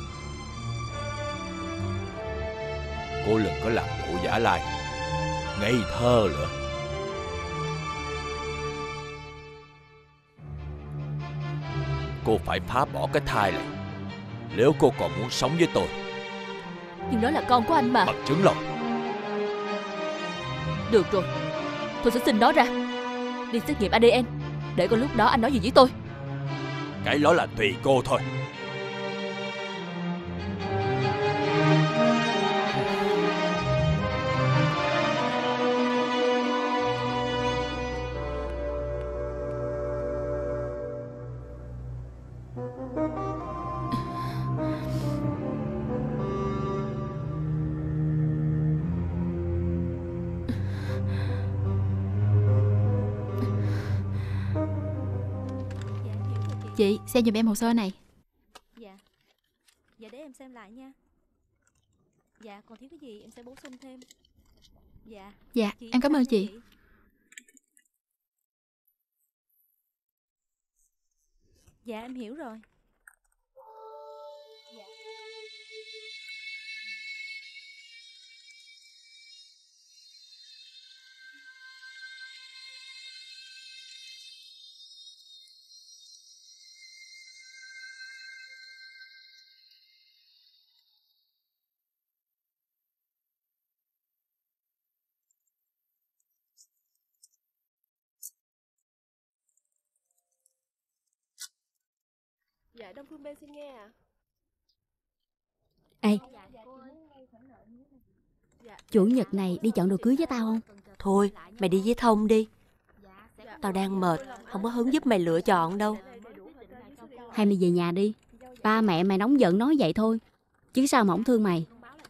Cô đừng có làm bộ giả lai, ngây thơ nữa. Cô phải phá bỏ cái thai này nếu cô còn muốn sống với tôi. Nhưng đó là con của anh mà. Bằng chứng lòng. Được rồi, tôi sẽ xin nó ra, đi xét nghiệm a đê en, để coi lúc đó anh nói gì với tôi. Cái đó là tùy cô thôi. Chị, xem giùm em hồ sơ này. Dạ. Dạ để em xem lại nha. Dạ, còn thiếu cái gì em sẽ bổ sung thêm. Dạ. Dạ, Chị em cảm ơn cho chị. Dạ em hiểu rồi. Dạ. Dạ Đông Phương B xin nghe ạ. Ê, chủ nhật này đi chọn đồ cưới với tao không? Thôi, mày đi với Thông đi. Tao đang mệt, không có hứng giúp mày lựa chọn đâu. Hay mày về nhà đi. Ba mẹ mày nóng giận nói vậy thôi, chứ sao mà không thương mày.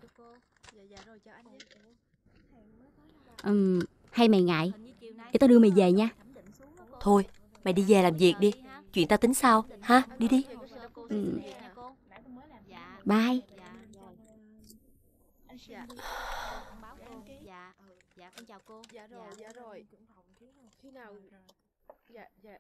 Ừm, hay mày ngại, để tao đưa mày về nha. Thôi, mày đi về làm việc đi. Chuyện tao tính sau, ha? Đi đi. Ừ. Bye. Dạ, dạ con chào cô. Dạ rồi, dạ rồi. Khi nào? Dạ, dạ.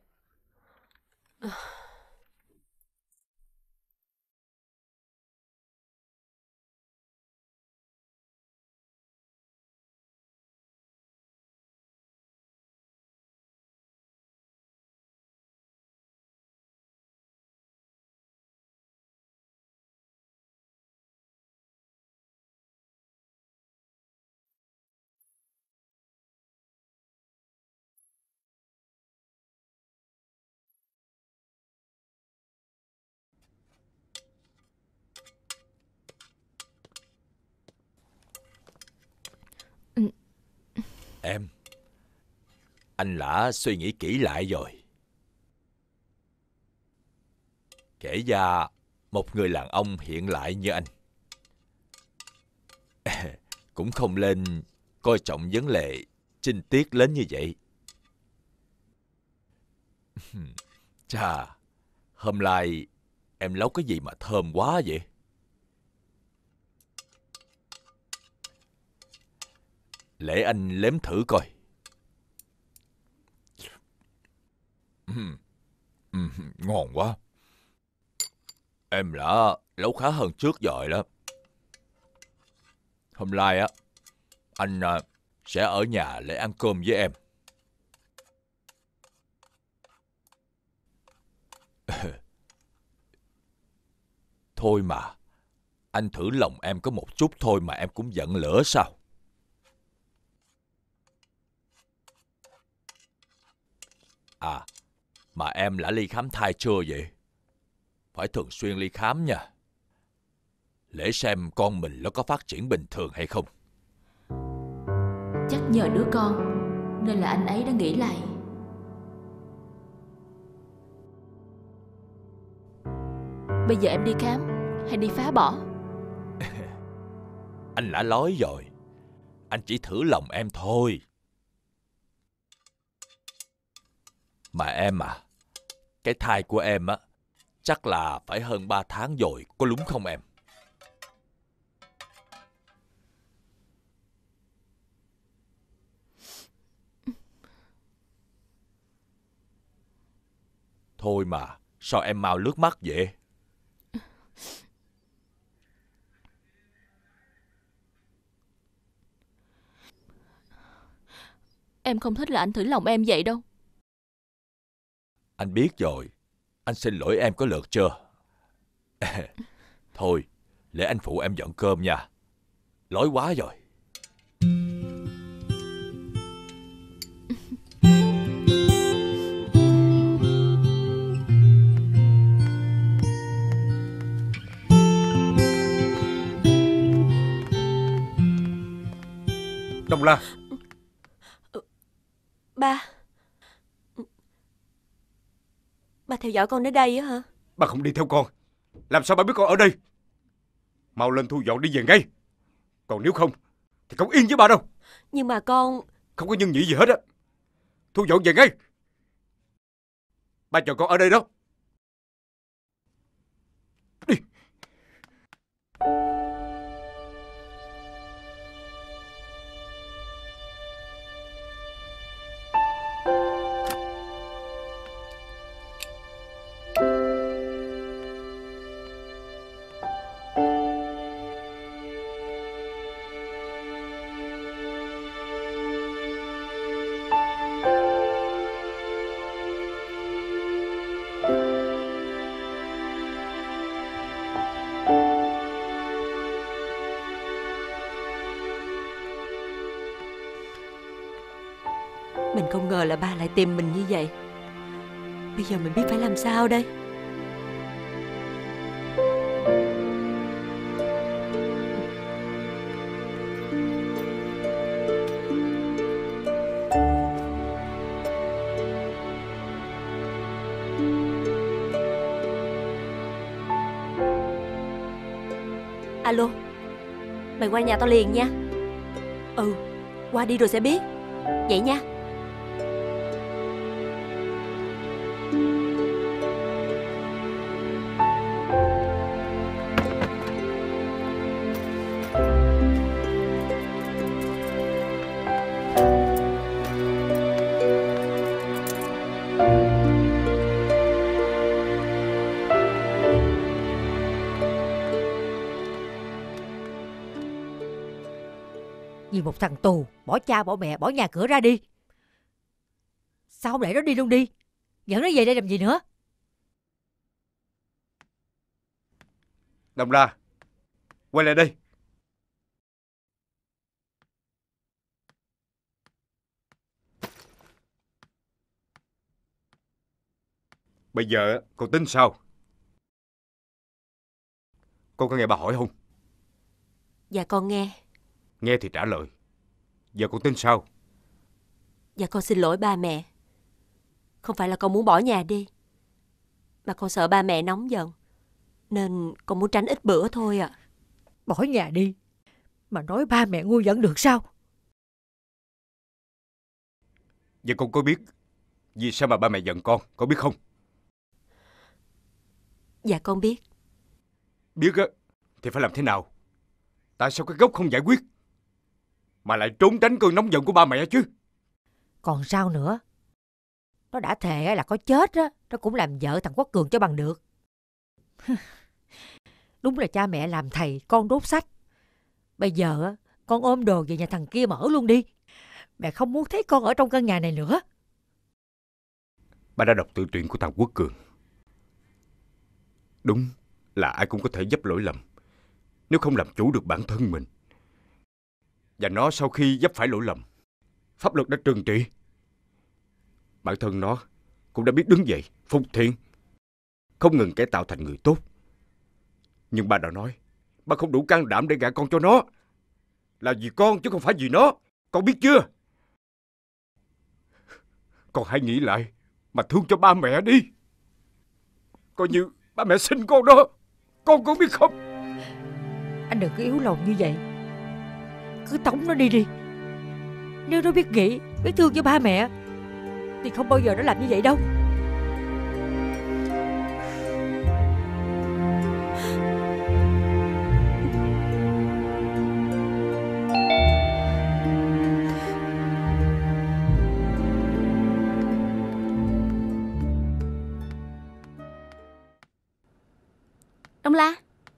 Em, anh đã suy nghĩ kỹ lại rồi. Kể ra một người đàn ông hiện lại như anh cũng không nên coi trọng vấn đề trinh tiết lớn như vậy. Chà, hôm nay em nấu cái gì mà thơm quá vậy? Để anh nếm thử coi. Uhm, uhm, ngon quá. Em đã nấu khá hơn trước rồi đó. Hôm nay á, anh à, sẽ ở nhà để ăn cơm với em. Thôi mà, anh thử lòng em có một chút thôi mà em cũng giận lửa sao? À, mà em đã đi khám thai chưa vậy? Phải thường xuyên đi khám nha. Để xem con mình nó có phát triển bình thường hay không. Chắc nhờ đứa con nên là anh ấy đã nghĩ lại. Bây giờ em đi khám hay đi phá bỏ? Anh đã nói rồi, anh chỉ thử lòng em thôi. Mà em à, cái thai của em á, chắc là phải hơn ba tháng rồi, có đúng không em? Thôi mà, sao em mau nước mắt vậy? Em không thích là anh thử lòng em vậy đâu. Anh biết rồi, anh xin lỗi em có lượt chưa? Thôi, để anh phụ em dọn cơm nha. Đói quá rồi. Đông La. Ba. Ba theo dõi con đến đây á hả? Ba không đi theo con, làm sao ba biết con ở đây? Mau lên thu dọn đi về ngay. Còn nếu không thì không yên với ba đâu. Nhưng mà con... Không có nhân nhị gì hết á. Thu dọn về ngay. Ba chờ con ở đây đó. Đi. Mình không ngờ là ba lại tìm mình như vậy. Bây giờ mình biết phải làm sao đây? Alo, mày qua nhà tao liền nha. Ừ, qua đi rồi sẽ biết. Vậy nha. Vì một thằng tù, bỏ cha bỏ mẹ, bỏ nhà cửa ra đi. Sao không để nó đi luôn đi? Dẫn nó về đây làm gì nữa? Đồng La, quay lại đây. Bây giờ con tính sao? Con có nghe bà hỏi không? Dạ con nghe. Nghe thì trả lời. Giờ con tính sao? Dạ con xin lỗi ba mẹ. Không phải là con muốn bỏ nhà đi, mà con sợ ba mẹ nóng giận, nên con muốn tránh ít bữa thôi ạ. À. Bỏ nhà đi mà nói ba mẹ ngu vẫn được sao? Vậy con có biết vì sao mà ba mẹ giận con, con biết không? Dạ con biết. Biết á thì phải làm thế nào? Tại sao cái gốc không giải quyết mà lại trốn tránh cơn nóng giận của ba mẹ chứ? Còn sao nữa? Nó đã thề là có chết á, nó cũng làm vợ thằng Quốc Cường cho bằng được. Đúng là cha mẹ làm thầy, con đốt sách. Bây giờ á, con ôm đồ về nhà thằng kia mà ở luôn đi. Mẹ không muốn thấy con ở trong căn nhà này nữa. Ba đã đọc tự truyện của thằng Quốc Cường. Đúng là ai cũng có thể dấp lỗi lầm nếu không làm chủ được bản thân mình. Và nó sau khi dấp phải lỗi lầm, pháp luật đã trừng trị. Bản thân nó cũng đã biết đứng dậy, phục thiện, không ngừng cải tạo thành người tốt. Nhưng ba đã nói, ba không đủ can đảm để gả con cho nó. Là vì con chứ không phải vì nó. Con biết chưa? Con hãy nghĩ lại mà thương cho ba mẹ đi. Coi như ba mẹ sinh con đó. Con có biết không? Anh đừng có yếu lòng như vậy. Cứ tống nó đi đi. Nếu nó biết nghĩ, biết thương cho ba mẹ thì không bao giờ nó làm như vậy đâu. Đông La,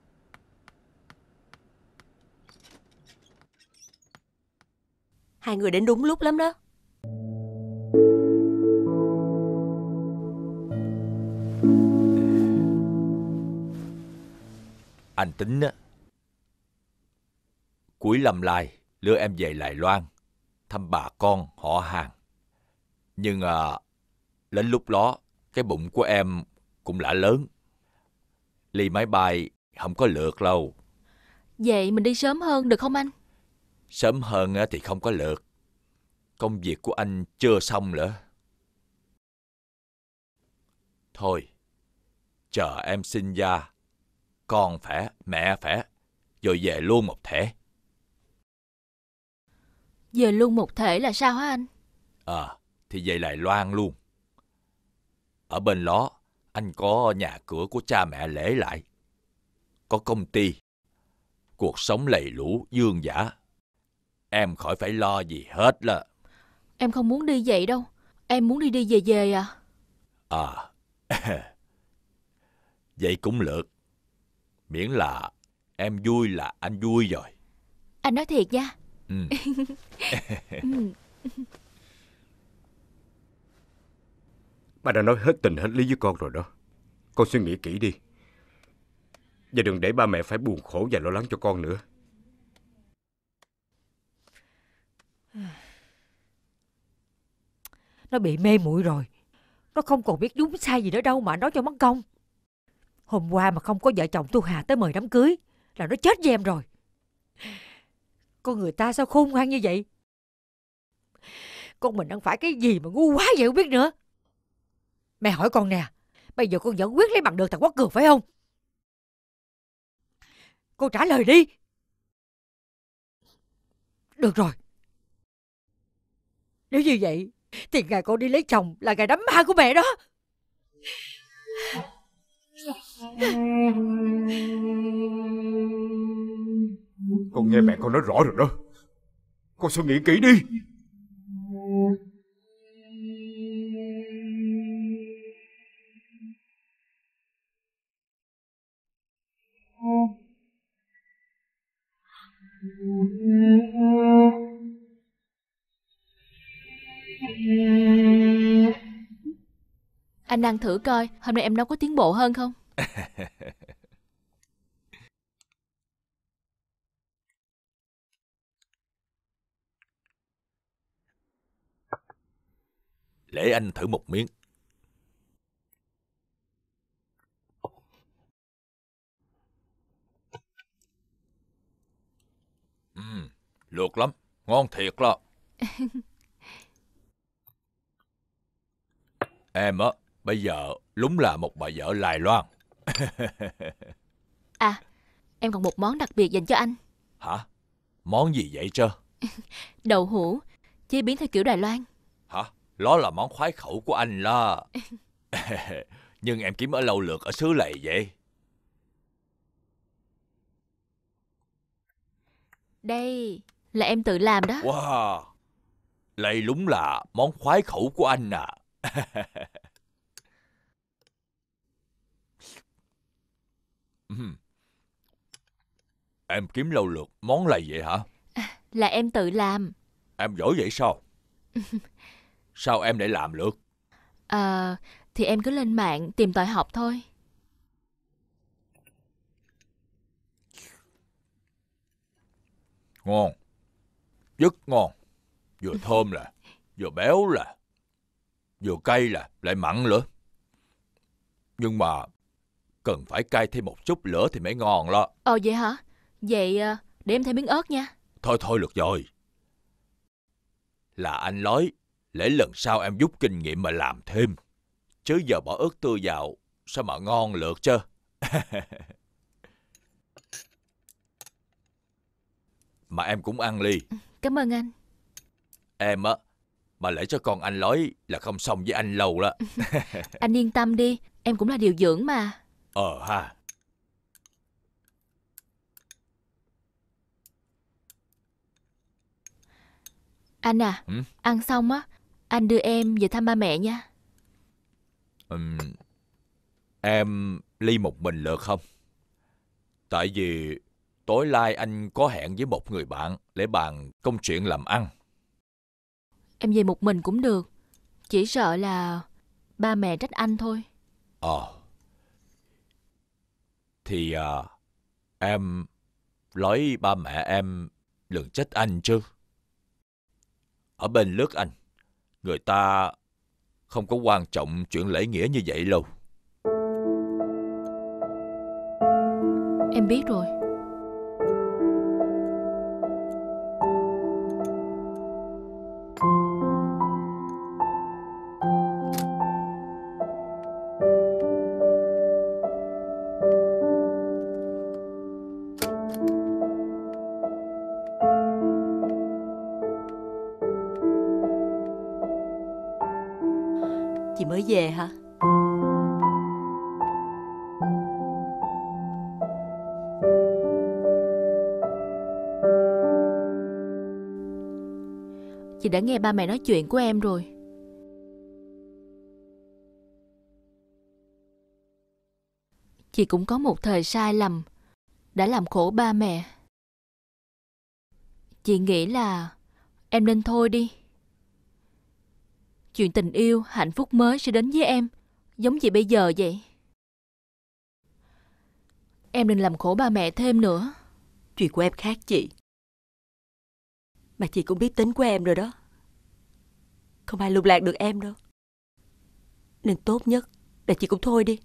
hai người đến đúng lúc lắm đó. Anh tính á, cuối năm lai đưa em về Đài Loan thăm bà con họ hàng. Nhưng à, đến lúc đó cái bụng của em cũng đã lớn, ly máy bay không có lượt đâu. Vậy mình đi sớm hơn được không anh? Sớm hơn thì không có lượt. Công việc của anh chưa xong nữa. Thôi, chờ em sinh ra, con khỏe, mẹ khỏe, rồi về luôn một thể. Về luôn một thể là sao hả anh? Ờ, à, thì về Đài Loan luôn. Ở bên đó, anh có nhà cửa của cha mẹ để lại, có công ty, cuộc sống lầy lũ dương dã. Em khỏi phải lo gì hết là. Em không muốn đi vậy đâu. Em muốn đi đi về về à. À, vậy cũng được. Miễn là em vui là anh vui rồi. Anh nói thiệt nha. Ừ. Ba đã nói hết tình hết lý với con rồi đó. Con suy nghĩ kỹ đi. Và đừng để ba mẹ phải buồn khổ và lo lắng cho con nữa. Nó bị mê muội rồi. Nó không còn biết đúng sai gì nữa đâu mà nói cho mất công. Hôm qua mà không có vợ chồng Thu Hà tới mời đám cưới là nó chết với em rồi. Con người ta sao khôn ngoan như vậy? Con mình đang phải cái gì mà ngu quá vậy không biết nữa. Mẹ hỏi con nè, bây giờ con vẫn quyết lấy bằng được thằng Quốc Cường phải không? Cô trả lời đi. Được rồi. Nếu như vậy thì ngày con đi lấy chồng là ngày đám ma của mẹ đó. Con nghe mẹ con nói rõ rồi đó. Con suy nghĩ kỹ đi. Anh ăn thử coi hôm nay em nấu có tiến bộ hơn không? Để anh thử một miếng. Uhm, luộc lắm, ngon thiệt đó. Em á, bây giờ đúng là một bà vợ Đài Loan. À, em còn một món đặc biệt dành cho anh. Hả? Món gì vậy chứ? Đậu hũ, chế biến theo kiểu Đài Loan. Hả? Đó là món khoái khẩu của anh đó. Nhưng em kiếm ở lâu lượt ở xứ này vậy? Đây là em tự làm đó. Wow, đây đúng là món khoái khẩu của anh à. Em kiếm lâu lượt món này vậy hả? À, là em tự làm. Em giỏi vậy sao? Sao em lại làm được? À, thì em cứ lên mạng tìm tòi học thôi. Ngon, rất ngon. Vừa thơm là, vừa béo là, vừa cay là, lại mặn nữa. Nhưng mà cần phải cay thêm một chút nữa thì mới ngon đó. Ồ vậy hả? Vậy để em thêm miếng ớt nha. Thôi thôi được rồi. Là anh nói, để lần sau em rút kinh nghiệm mà làm thêm. Chứ giờ bỏ ớt tươi vào, sao mà ngon lượt chứ. Mà em cũng ăn ly. Cảm ơn anh. Em á, mà để cho con anh nói là không xong với anh lâu đó. Anh yên tâm đi, em cũng là điều dưỡng mà. Ờ ha. Anh à, ừ? Ăn xong á, anh đưa em về thăm ba mẹ nha. Uhm, em ly một mình được không? Tại vì tối nay anh có hẹn với một người bạn để bàn công chuyện làm ăn. Em về một mình cũng được. Chỉ sợ là ba mẹ trách anh thôi. Ờ. Thì à, em nói ba mẹ em đừng trách anh chứ. Ở bên nước anh, người ta không có quan trọng chuyện lễ nghĩa như vậy đâu. Em biết rồi. Chị mới về hả? Chị đã nghe ba mẹ nói chuyện của em rồi. Chị cũng có một thời sai lầm, đã làm khổ ba mẹ. Chị nghĩ là em nên thôi đi. Chuyện tình yêu, hạnh phúc mới sẽ đến với em, giống chị bây giờ vậy. Em đừng làm khổ ba mẹ thêm nữa. Chuyện của em khác chị. Mà chị cũng biết tính của em rồi đó. Không ai lung lạc được em đâu. Nên tốt nhất là chị cũng thôi đi.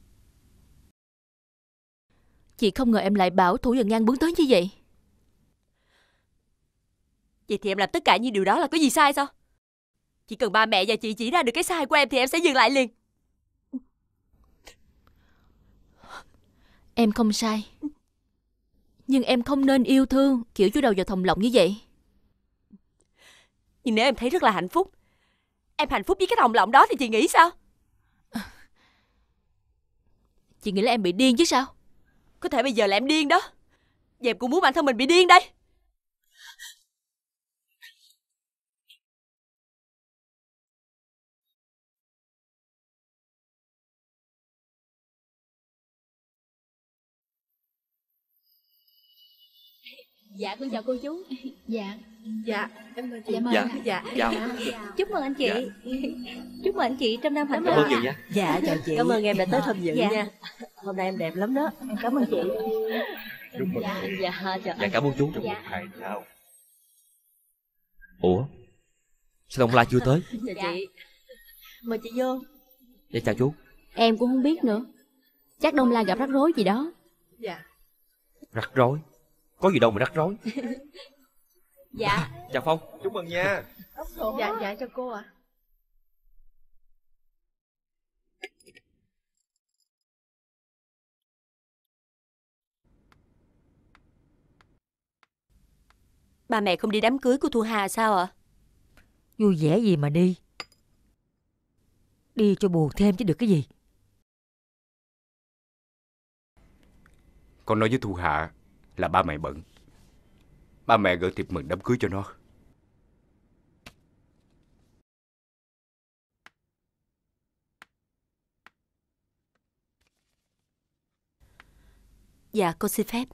Chị không ngờ em lại bảo thủ và ngang bướng tới như vậy. Vậy thì em làm tất cả những điều đó là có gì sai sao? Chỉ cần ba mẹ và chị chỉ ra được cái sai của em thì em sẽ dừng lại liền. Em không sai. Nhưng em không nên yêu thương kiểu chú đầu vào thòng lọng như vậy. Nhưng nếu em thấy rất là hạnh phúc, em hạnh phúc với cái thòng lọng đó thì chị nghĩ sao? Chị nghĩ là em bị điên chứ sao? Có thể bây giờ là em điên đó. Vậy em cũng muốn bản thân mình bị điên đây. Dạ con chào cô chú. Dạ. Dạ, em mời chị. Dạ mời. Dạ, Dạ. dạ. Dạ. Chúc mừng anh chị. Chúc mừng anh chị trăm năm hạnh Cảm phúc. ơn nhiều nha. Dạ, chào chị. Cảm ơn em đã tới tham dự Dạ. nha. Hôm nay em đẹp lắm đó. Em cảm ơn chị. Chúc mừng. Dạ, dạ, chào Dạ anh. cảm ơn chú. Dạ. Hai sao? Ủa? Sao Đông La chưa tới? Chào chị. Mời chị vô. Dạ chào chú. Em cũng không biết nữa. Chắc Đông La gặp rắc rối gì đó. Dạ. Rắc rối? Có gì đâu mà rắc rối. Dạ. Chào Phong. Chúc mừng nha. Dạ, dạ cho cô ạ. Ba mẹ không đi đám cưới của Thu Hà sao ạ? Vui vẻ gì mà đi. Đi cho buồn thêm chứ được cái gì. Con nói với Thu Hạ là ba mẹ bận. Ba mẹ gửi thiệp mừng đám cưới cho nó. Dạ con xin phép.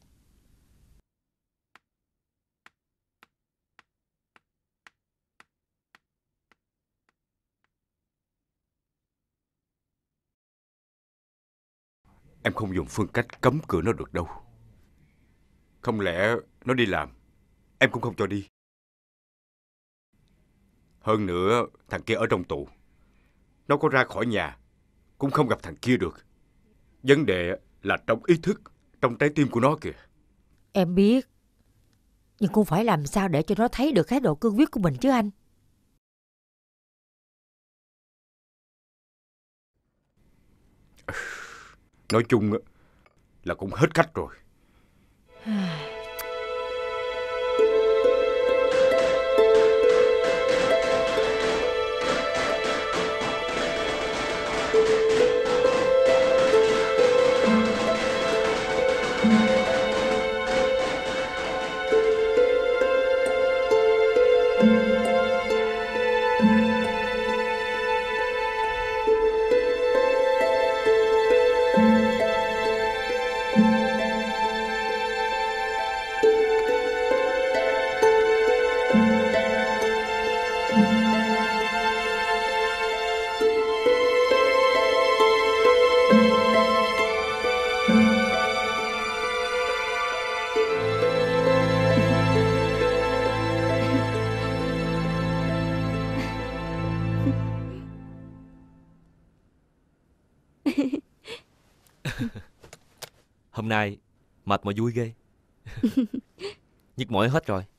Em không dùng phương cách cấm cửa nó được đâu. Không lẽ nó đi làm em cũng không cho đi? Hơn nữa thằng kia ở trong tù, nó có ra khỏi nhà cũng không gặp thằng kia được. Vấn đề là trong ý thức, trong trái tim của nó kìa. Em biết. Nhưng cũng phải làm sao để cho nó thấy được thái độ cương quyết của mình chứ anh. Nói chung là cũng hết cách rồi. Hôm nay mệt mà vui ghê. Nhức mỏi hết rồi.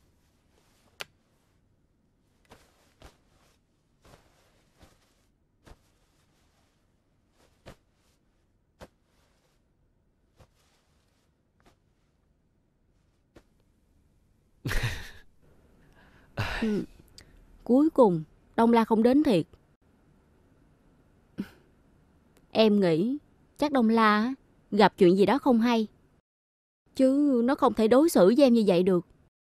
Ừ. Cuối cùng Đông La không đến thiệt. Em nghĩ chắc Đông La á, gặp chuyện gì đó không hay. Chứ nó không thể đối xử với em như vậy được.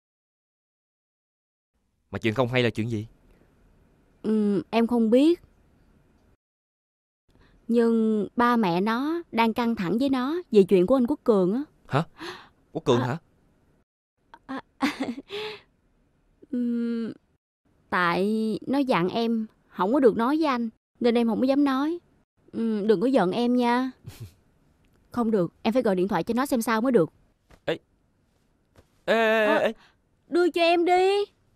Mà chuyện không hay là chuyện gì? Ừ, em không biết. Nhưng ba mẹ nó đang căng thẳng với nó về chuyện của anh Quốc Cường á. Hả? Quốc Cường À. hả? À, Ừm, tại nó dặn em không có được nói với anh, nên em không có dám nói. Ừm, đừng có giận em nha. Không được, em phải gọi điện thoại cho nó xem sao mới được. Ê, ê, ê, À, ê. đưa cho em đi.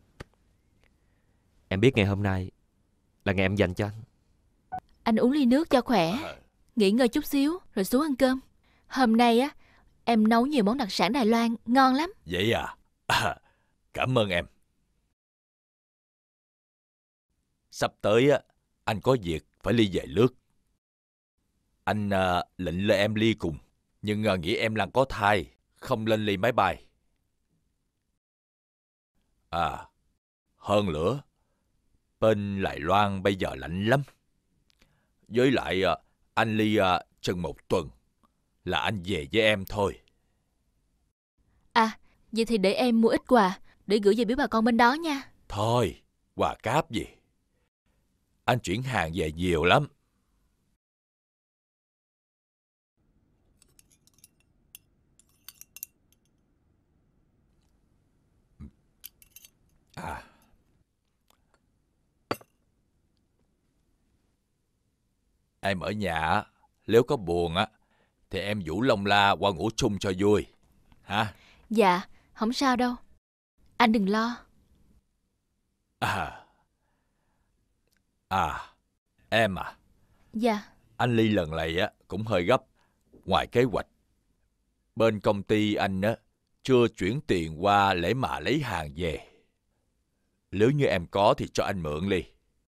Em biết ngày hôm nay là ngày em dành cho anh. Anh uống ly nước cho khỏe, nghỉ ngơi chút xíu rồi xuống ăn cơm. Hôm nay á, em nấu nhiều món đặc sản Đài Loan, ngon lắm. Vậy à? À, cảm ơn em. Sắp tới á, anh có việc phải ly về nước. Anh à, lệnh là em ly cùng, nhưng à, nghĩ em đang có thai, không lên ly máy bay. À, hơn nữa, bên Đài Loan bây giờ lạnh lắm. Với lại anh ly chừng một tuần là anh về với em thôi. À, vậy thì để em mua ít quà để gửi về biếu bà con bên đó nha. Thôi, quà cáp gì. Anh chuyển hàng về nhiều lắm. À. Em ở nhà, nếu có buồn á thì em rủ Long La qua ngủ chung cho vui. Hả? Dạ, không sao đâu. Anh đừng lo. À. À, em à. Dạ. Anh Ly lần này á cũng hơi gấp. Ngoài kế hoạch, bên công ty anh á chưa chuyển tiền qua để mà lấy hàng về. Nếu như em có thì cho anh mượn đi.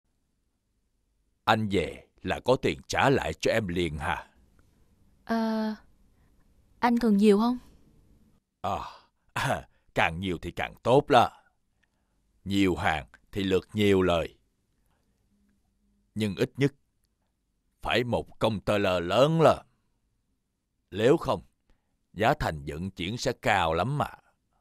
Anh về là có tiền trả lại cho em liền hả? Ờ... Anh còn nhiều không? À, à, càng nhiều thì càng tốt đó. Nhiều hàng thì lượt nhiều lời. Nhưng ít nhất phải một container lớn là. Nếu không, giá thành vận chuyển sẽ cao lắm mà.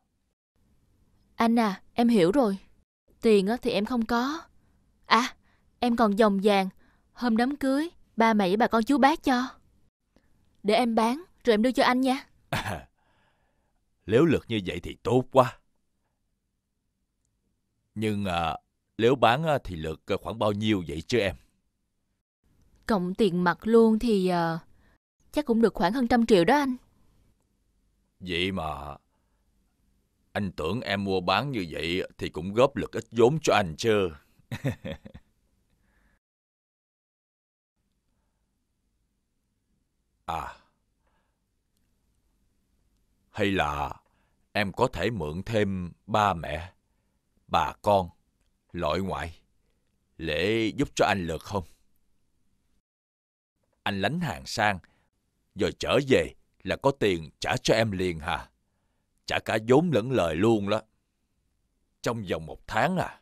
Anh à, em hiểu rồi. Tiền á thì em không có. À, em còn vòng vàng. Hôm đám cưới, ba mẹ với bà con chú bác cho. Để em bán, rồi em đưa cho anh nha. À, nếu lượt như vậy thì tốt quá. Nhưng à, nếu bán thì lượt khoảng bao nhiêu vậy chứ em? Cộng tiền mặt luôn thì uh, chắc cũng được khoảng hơn trăm triệu đó anh. Vậy mà anh tưởng em mua bán như vậy thì cũng góp được ít vốn cho anh chứ. À, hay là em có thể mượn thêm ba mẹ, bà con, nội ngoại để giúp cho anh được không? Anh lánh hàng sang, rồi trở về là có tiền trả cho em liền hả? Trả cả vốn lẫn lời luôn đó. Trong vòng một tháng à.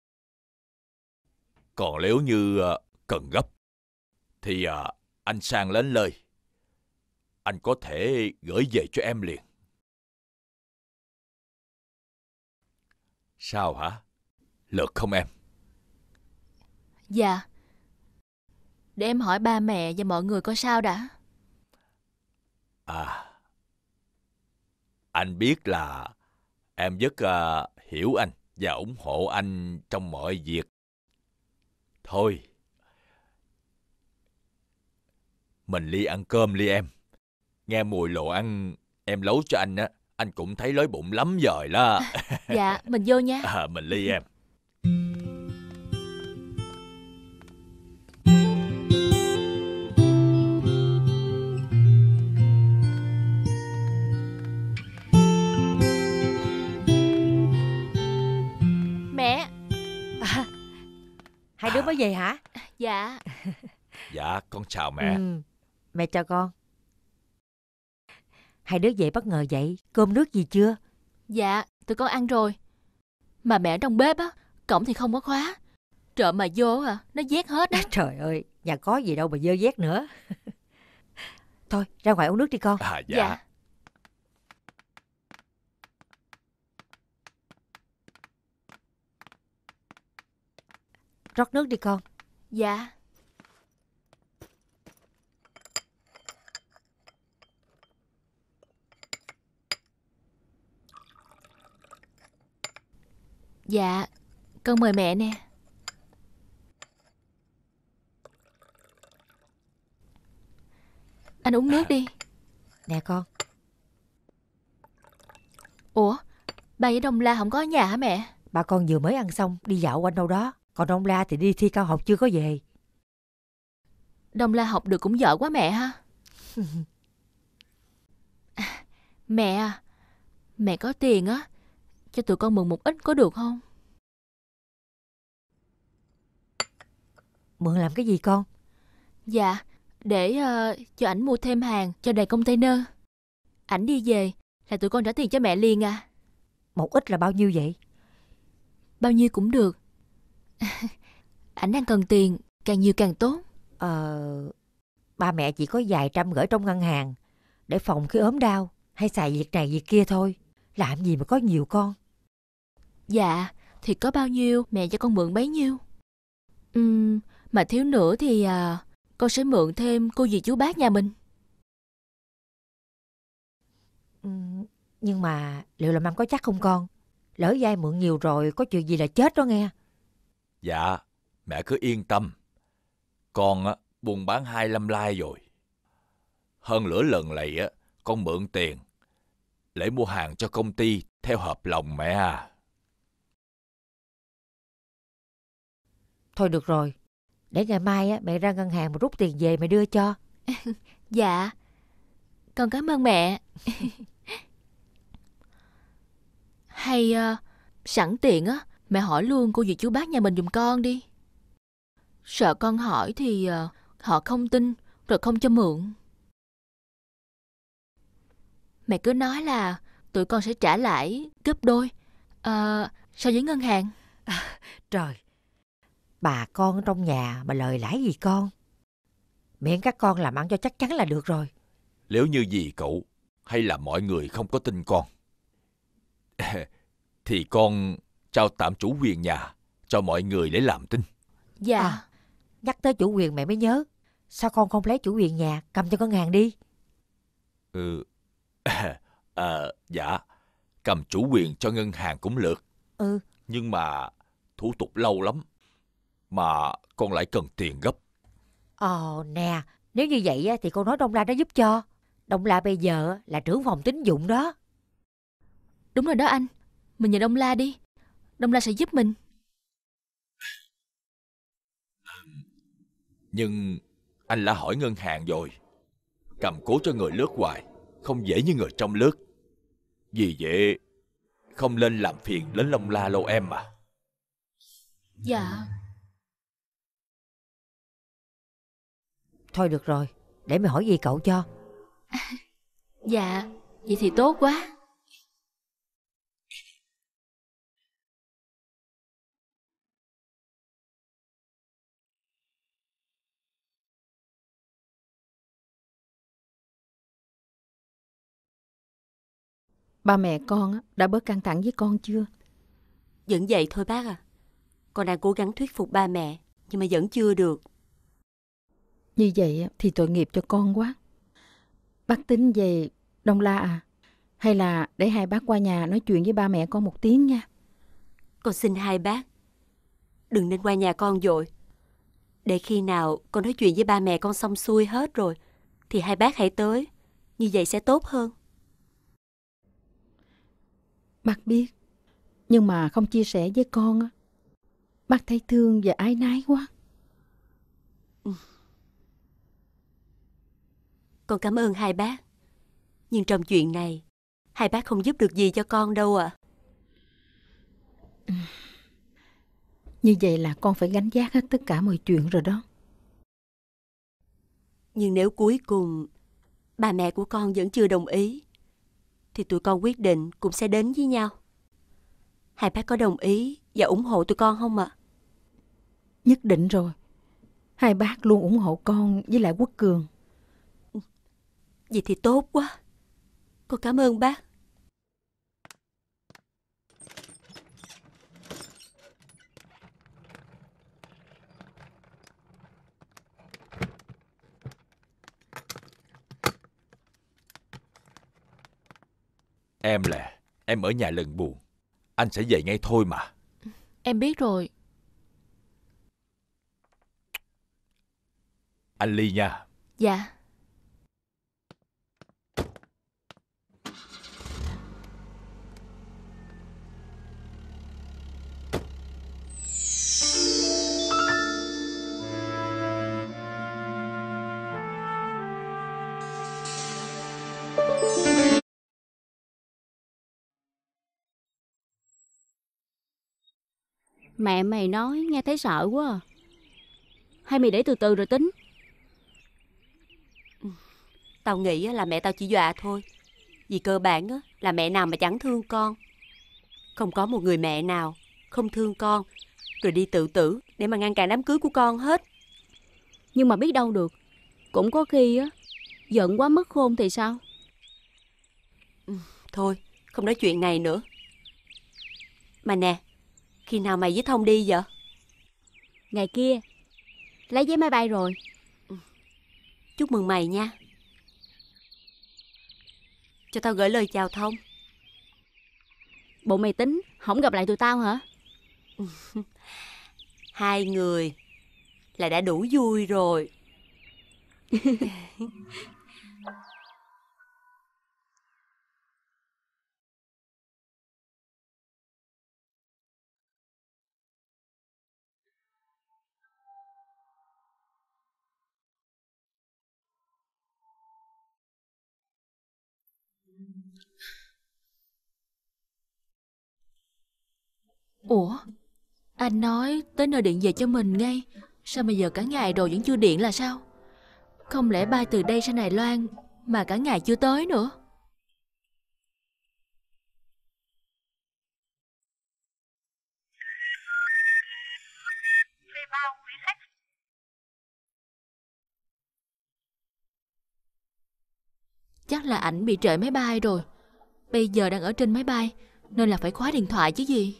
Còn nếu như cần gấp, thì anh sang lên lời. Anh có thể gửi về cho em liền. Sao hả? Được không em? Dạ. Để em hỏi ba mẹ và mọi người coi sao đã. À, anh biết là em rất uh, hiểu anh và ủng hộ anh trong mọi việc. Thôi, mình đi ăn cơm đi em. Nghe mùi đồ ăn em nấu cho anh á, anh cũng thấy đói bụng lắm rồi đó. Dạ, mình vô nha. À, mình đi em. Mẹ. À, hai đứa mới về hả? Dạ. Dạ, con chào mẹ. Ừ, mẹ chào con. Hai đứa về bất ngờ vậy, cơm nước gì chưa? Dạ, tụi con ăn rồi. Mà mẹ ở trong bếp á, cổng thì không có khóa. Trộm mà vô à, nó vét hết á. Trời ơi, nhà có gì đâu mà dơ vét nữa. Thôi, ra ngoài uống nước đi con. À, dạ. Dạ. Rót nước đi con. Dạ. Dạ, con mời mẹ nè. Anh uống nước đi. Nè con. Ủa, ba với Đông La không có ở nhà hả mẹ? Bà con vừa mới ăn xong, đi dạo quanh đâu đó. Còn Đông La thì đi thi cao học chưa có về. Đông La học được cũng giỏi quá mẹ ha. À, mẹ à, mẹ có tiền á, cho tụi con mượn một ít có được không? Mượn làm cái gì con? Dạ, để uh, cho ảnh mua thêm hàng cho đầy container. Ảnh đi về là tụi con trả tiền cho mẹ liền à. Một ít là bao nhiêu vậy? Bao nhiêu cũng được. Ảnh đang cần tiền, càng nhiều càng tốt. Ờ, ba mẹ chỉ có vài trăm gửi trong ngân hàng để phòng khi ốm đau hay xài việc này việc kia thôi. Làm gì mà có nhiều con. Dạ, thì có bao nhiêu mẹ cho con mượn bấy nhiêu. Ừm, mà thiếu nữa thì à, con sẽ mượn thêm cô dì chú bác nhà mình. Ừ, nhưng mà liệu làm ăn có chắc không con? Lỡ vay mượn nhiều rồi có chuyện gì là chết đó nghe. Dạ, mẹ cứ yên tâm. Con á, buôn bán hai lâm lai rồi. Hơn nữa lần này á, con mượn tiền để mua hàng cho công ty theo hợp đồng mẹ à. Thôi được rồi, để ngày mai á, mẹ ra ngân hàng mà rút tiền về mẹ đưa cho. Dạ, con cảm ơn mẹ. Hay uh, sẵn tiện á, mẹ hỏi luôn cô dì chú bác nhà mình giùm con đi. Sợ con hỏi thì uh, họ không tin rồi không cho mượn. Mẹ cứ nói là tụi con sẽ trả lãi gấp đôi uh, so với ngân hàng. À, trời, bà con trong nhà mà lời lãi gì con. Miễn các con làm ăn cho chắc chắn là được rồi. Nếu như dì cậu hay là mọi người không có tin con thì con trao tạm chủ quyền nhà cho mọi người để làm tin. Dạ. À, nhắc tới chủ quyền mẹ mới nhớ. Sao con không lấy chủ quyền nhà cầm cho ngân hàng đi? Ừ. À, dạ. Cầm chủ quyền cho ngân hàng cũng được. Ừ. Nhưng mà thủ tục lâu lắm. Mà con lại cần tiền gấp. Ồ nè, nếu như vậy thì con nói Đông La nó giúp cho. Đông La bây giờ là trưởng phòng tín dụng đó. Đúng rồi đó anh. Mình nhờ Đông La đi. Đông La sẽ giúp mình. Nhưng anh đã hỏi ngân hàng rồi. Cầm cố cho người lướt hoài không dễ như người trong lướt. Vì vậy không nên làm phiền đến Đông La lâu em mà. Dạ. Thôi được rồi, để mẹ hỏi gì cậu cho. Dạ, vậy thì tốt quá. Ba mẹ con đã bớt căng thẳng với con chưa? Vẫn vậy thôi bác à. Con đang cố gắng thuyết phục ba mẹ, nhưng mà vẫn chưa được. Như vậy thì tội nghiệp cho con quá. Bác tính về Đông La à? Hay là để hai bác qua nhà nói chuyện với ba mẹ con một tiếng nha. Con xin hai bác đừng nên qua nhà con vội. Để khi nào con nói chuyện với ba mẹ con xong xuôi hết rồi thì hai bác hãy tới. Như vậy sẽ tốt hơn. Bác biết. Nhưng mà không chia sẻ với con, bác thấy thương và áy náy quá. Ừ. Con cảm ơn hai bác. Nhưng trong chuyện này hai bác không giúp được gì cho con đâu ạ. À. Như vậy là con phải gánh vác hết tất cả mọi chuyện rồi đó. Nhưng nếu cuối cùng ba mẹ của con vẫn chưa đồng ý thì tụi con quyết định cũng sẽ đến với nhau. Hai bác có đồng ý và ủng hộ tụi con không ạ? Nhất định rồi. Hai bác luôn ủng hộ con với lại Quốc Cường. Vậy thì tốt quá. Con cảm ơn bác. Em là em ở nhà lần buồn. Anh sẽ về ngay thôi mà. Em biết rồi. Anh ly nha. Dạ. Mẹ mày nói nghe thấy sợ quá à. Hay mày để từ từ rồi tính? Tao nghĩ là mẹ tao chỉ dọa thôi. Vì cơ bản á, là mẹ nào mà chẳng thương con. Không có một người mẹ nào không thương con rồi đi tự tử để mà ngăn cản đám cưới của con hết. Nhưng mà biết đâu được, cũng có khi á giận quá mất khôn thì sao? Ừ, thôi không nói chuyện này nữa. Mà nè, khi nào mày với Thông đi vậy? Ngày kia. Lấy vé máy bay rồi. Chúc mừng mày nha. Cho tao gửi lời chào Thông. Bộ mày tính không gặp lại tụi tao hả? Hai người là đã đủ vui rồi. Ủa, anh nói tới nơi điện về cho mình ngay. Sao mà giờ cả ngày rồi vẫn chưa điện là sao? Không lẽ bay từ đây sang Đài Loan mà cả ngày chưa tới nữa? Chắc là ảnh bị trễ máy bay rồi. Bây giờ đang ở trên máy bay nên là phải khóa điện thoại chứ gì.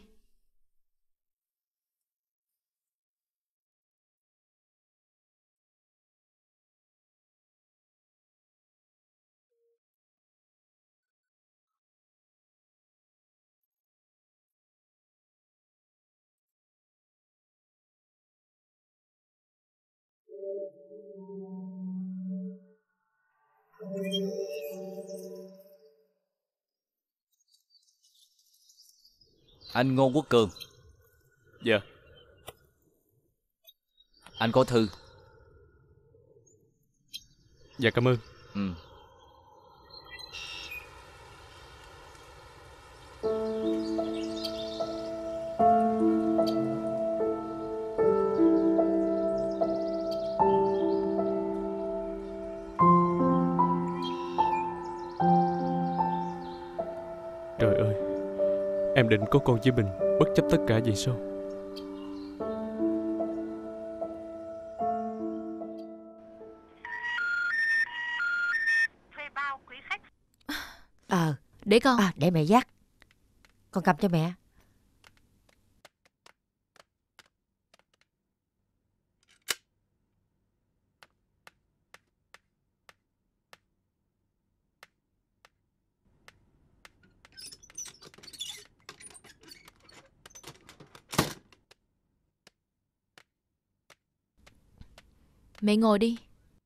Anh Ngô Quốc Cường. Dạ. Anh có thư. Dạ cảm ơn. Ừ. Trời ơi, em định có con với mình bất chấp tất cả vậy sao? Ờ, để con. À, để mẹ dắt. Con cầm cho mẹ. Mẹ ngồi đi.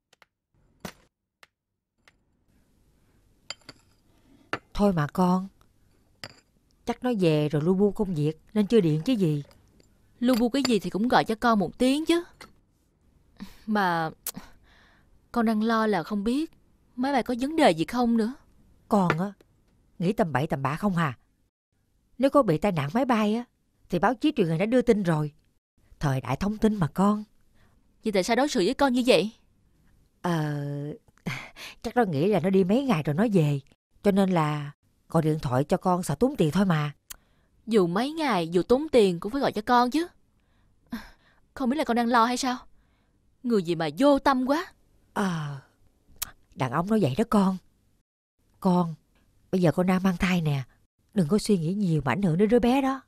Thôi mà con, chắc nó về rồi lu bu công việc nên chưa điện chứ gì. Lu bu cái gì thì cũng gọi cho con một tiếng chứ. Mà con đang lo là không biết máy bay có vấn đề gì không nữa. Con á, nghĩ tầm bậy tầm bạ không hà. Nếu có bị tai nạn máy bay á thì báo chí truyền hình đã đưa tin rồi. Thời đại thông tin mà con. Vậy tại sao đối xử với con như vậy? Ờ, chắc nó nghĩ là nó đi mấy ngày rồi nó về, cho nên là gọi điện thoại cho con sợ tốn tiền thôi mà. Dù mấy ngày, dù tốn tiền cũng phải gọi cho con chứ. Không biết là con đang lo hay sao? Người gì mà vô tâm quá. Ờ, đàn ông nói vậy đó con. Con, bây giờ con đang mang thai nè, đừng có suy nghĩ nhiều mà ảnh hưởng đến đứa bé đó.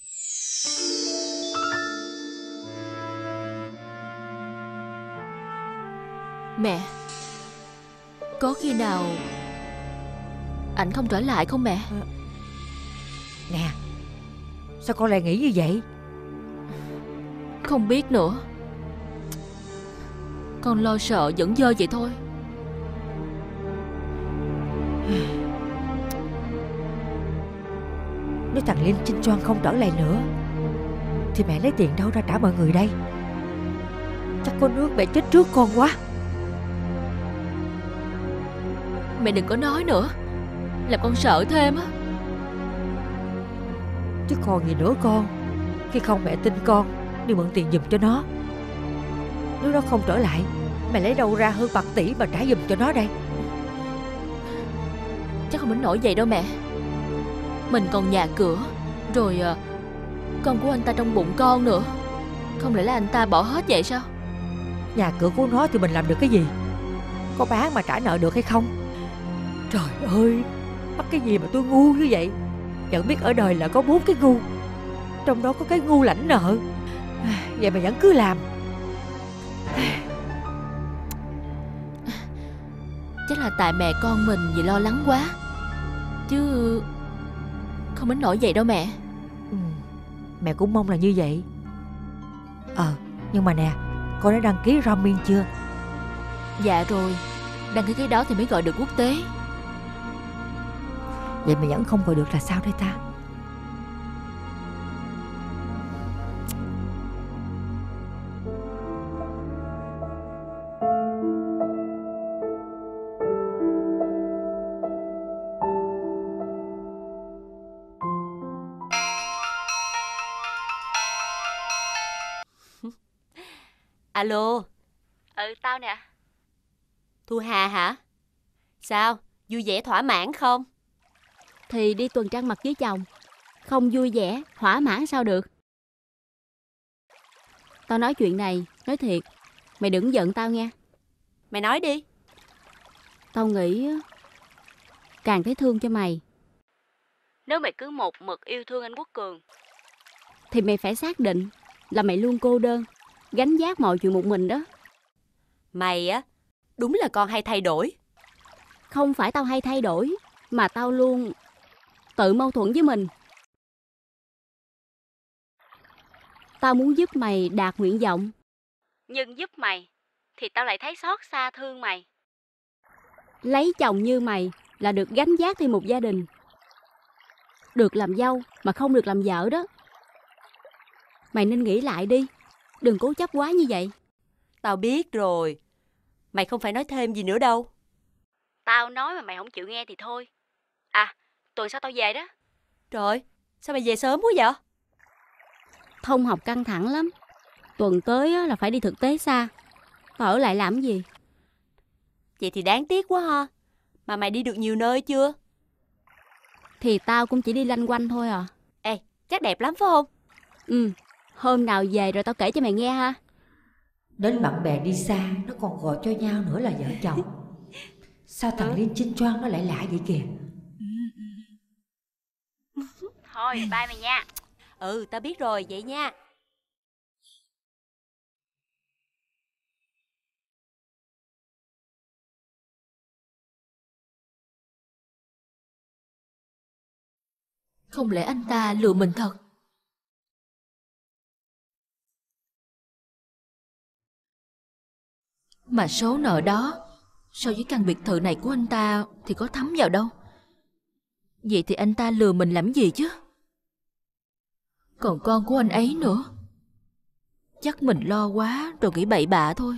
Mẹ, có khi nào ảnh không trở lại không mẹ? Nè, sao con lại nghĩ như vậy? Không biết nữa. Con lo sợ dẫn dơ vậy thôi. Nếu thằng Linh Chinh Choan không trở lại nữa thì mẹ lấy tiền đâu ra trả mọi người đây? Chắc có nước mẹ chết trước con quá. Mẹ đừng có nói nữa, làm con sợ thêm á. Chứ còn gì nữa con. Khi không mẹ tin con đi mượn tiền giùm cho nó. Nếu nó không trở lại, mẹ lấy đâu ra hơn bạc tỷ mà trả giùm cho nó đây? chắc không đến nỗi vậy đâu mẹ. Mình còn nhà cửa, rồi à, con của anh ta trong bụng con nữa. Không lẽ là anh ta bỏ hết vậy sao? Nhà cửa của nó thì mình làm được cái gì? Có bán mà trả nợ được hay không? Trời ơi, mắc cái gì mà tôi ngu như vậy? Chẳng biết ở đời là có bốn cái ngu, trong đó có cái ngu lãnh nợ. Vậy mà vẫn cứ làm. Chắc là tại mẹ con mình vì lo lắng quá, chứ không đến nỗi vậy đâu mẹ. Ừ, mẹ cũng mong là như vậy. Ờ, nhưng mà nè, con đã đăng ký roaming chưa? Dạ rồi, đăng ký cái đó thì mới gọi được quốc tế. Vậy mà vẫn không gọi được là sao đây ta? Alo. Ừ, tao nè. Thu Hà hả? Sao, vui vẻ thỏa mãn không? Thì đi tuần trăng mật với chồng, không vui vẻ, thỏa mãn sao được. Tao nói chuyện này, nói thiệt, mày đừng giận tao nha. Mày nói đi. Tao nghĩ càng thấy thương cho mày. Nếu mày cứ một mực yêu thương anh Quốc Cường thì mày phải xác định là mày luôn cô đơn, gánh vác mọi chuyện một mình đó. Mày á, đúng là con hay thay đổi. Không phải tao hay thay đổi, mà tao luôn tự mâu thuẫn với mình. Tao muốn giúp mày đạt nguyện vọng, nhưng giúp mày thì tao lại thấy xót xa thương mày. Lấy chồng như mày là được gánh vác thêm một gia đình, được làm dâu mà không được làm vợ đó. Mày nên nghĩ lại đi, đừng cố chấp quá như vậy. Tao biết rồi, mày không phải nói thêm gì nữa đâu. Tao nói mà mày không chịu nghe thì thôi. À, tuần sau tao về đó. Trời, sao mày về sớm quá vậy? Thông học căng thẳng lắm. Tuần tới là phải đi thực tế xa. Tao ở lại làm gì? Vậy thì đáng tiếc quá ha. Mà mày đi được nhiều nơi chưa? Thì tao cũng chỉ đi lanh quanh thôi à. Ê, chắc đẹp lắm phải không? Ừ, hôm nào về rồi tao kể cho mày nghe ha. Đến bạn bè đi xa nó còn gọi cho nhau nữa là vợ chồng. Sao thằng Liên Chinh Choang nó lại lạ vậy kìa? Thôi, bye mày nha. Ừ, tao biết rồi, vậy nha. Không lẽ anh ta lừa mình thật? Mà số nợ đó so với căn biệt thự này của anh ta thì có thấm vào đâu. Vậy thì anh ta lừa mình làm gì chứ? Còn con của anh ấy nữa. Chắc mình lo quá rồi nghĩ bậy bạ thôi.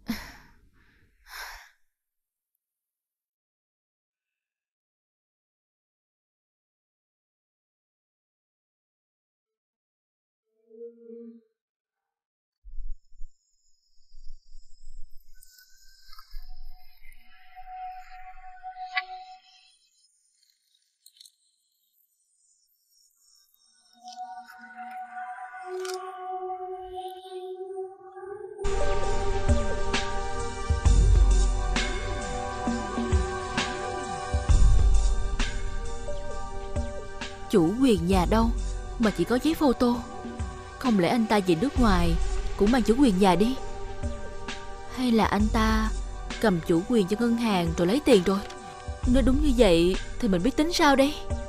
Chủ quyền nhà đâu mà chỉ có giấy photo? Không lẽ anh ta về nước ngoài cũng mang chủ quyền nhà đi? Hay là anh ta cầm chủ quyền cho ngân hàng rồi lấy tiền rồi? Nếu đúng như vậy thì mình biết tính sao đây?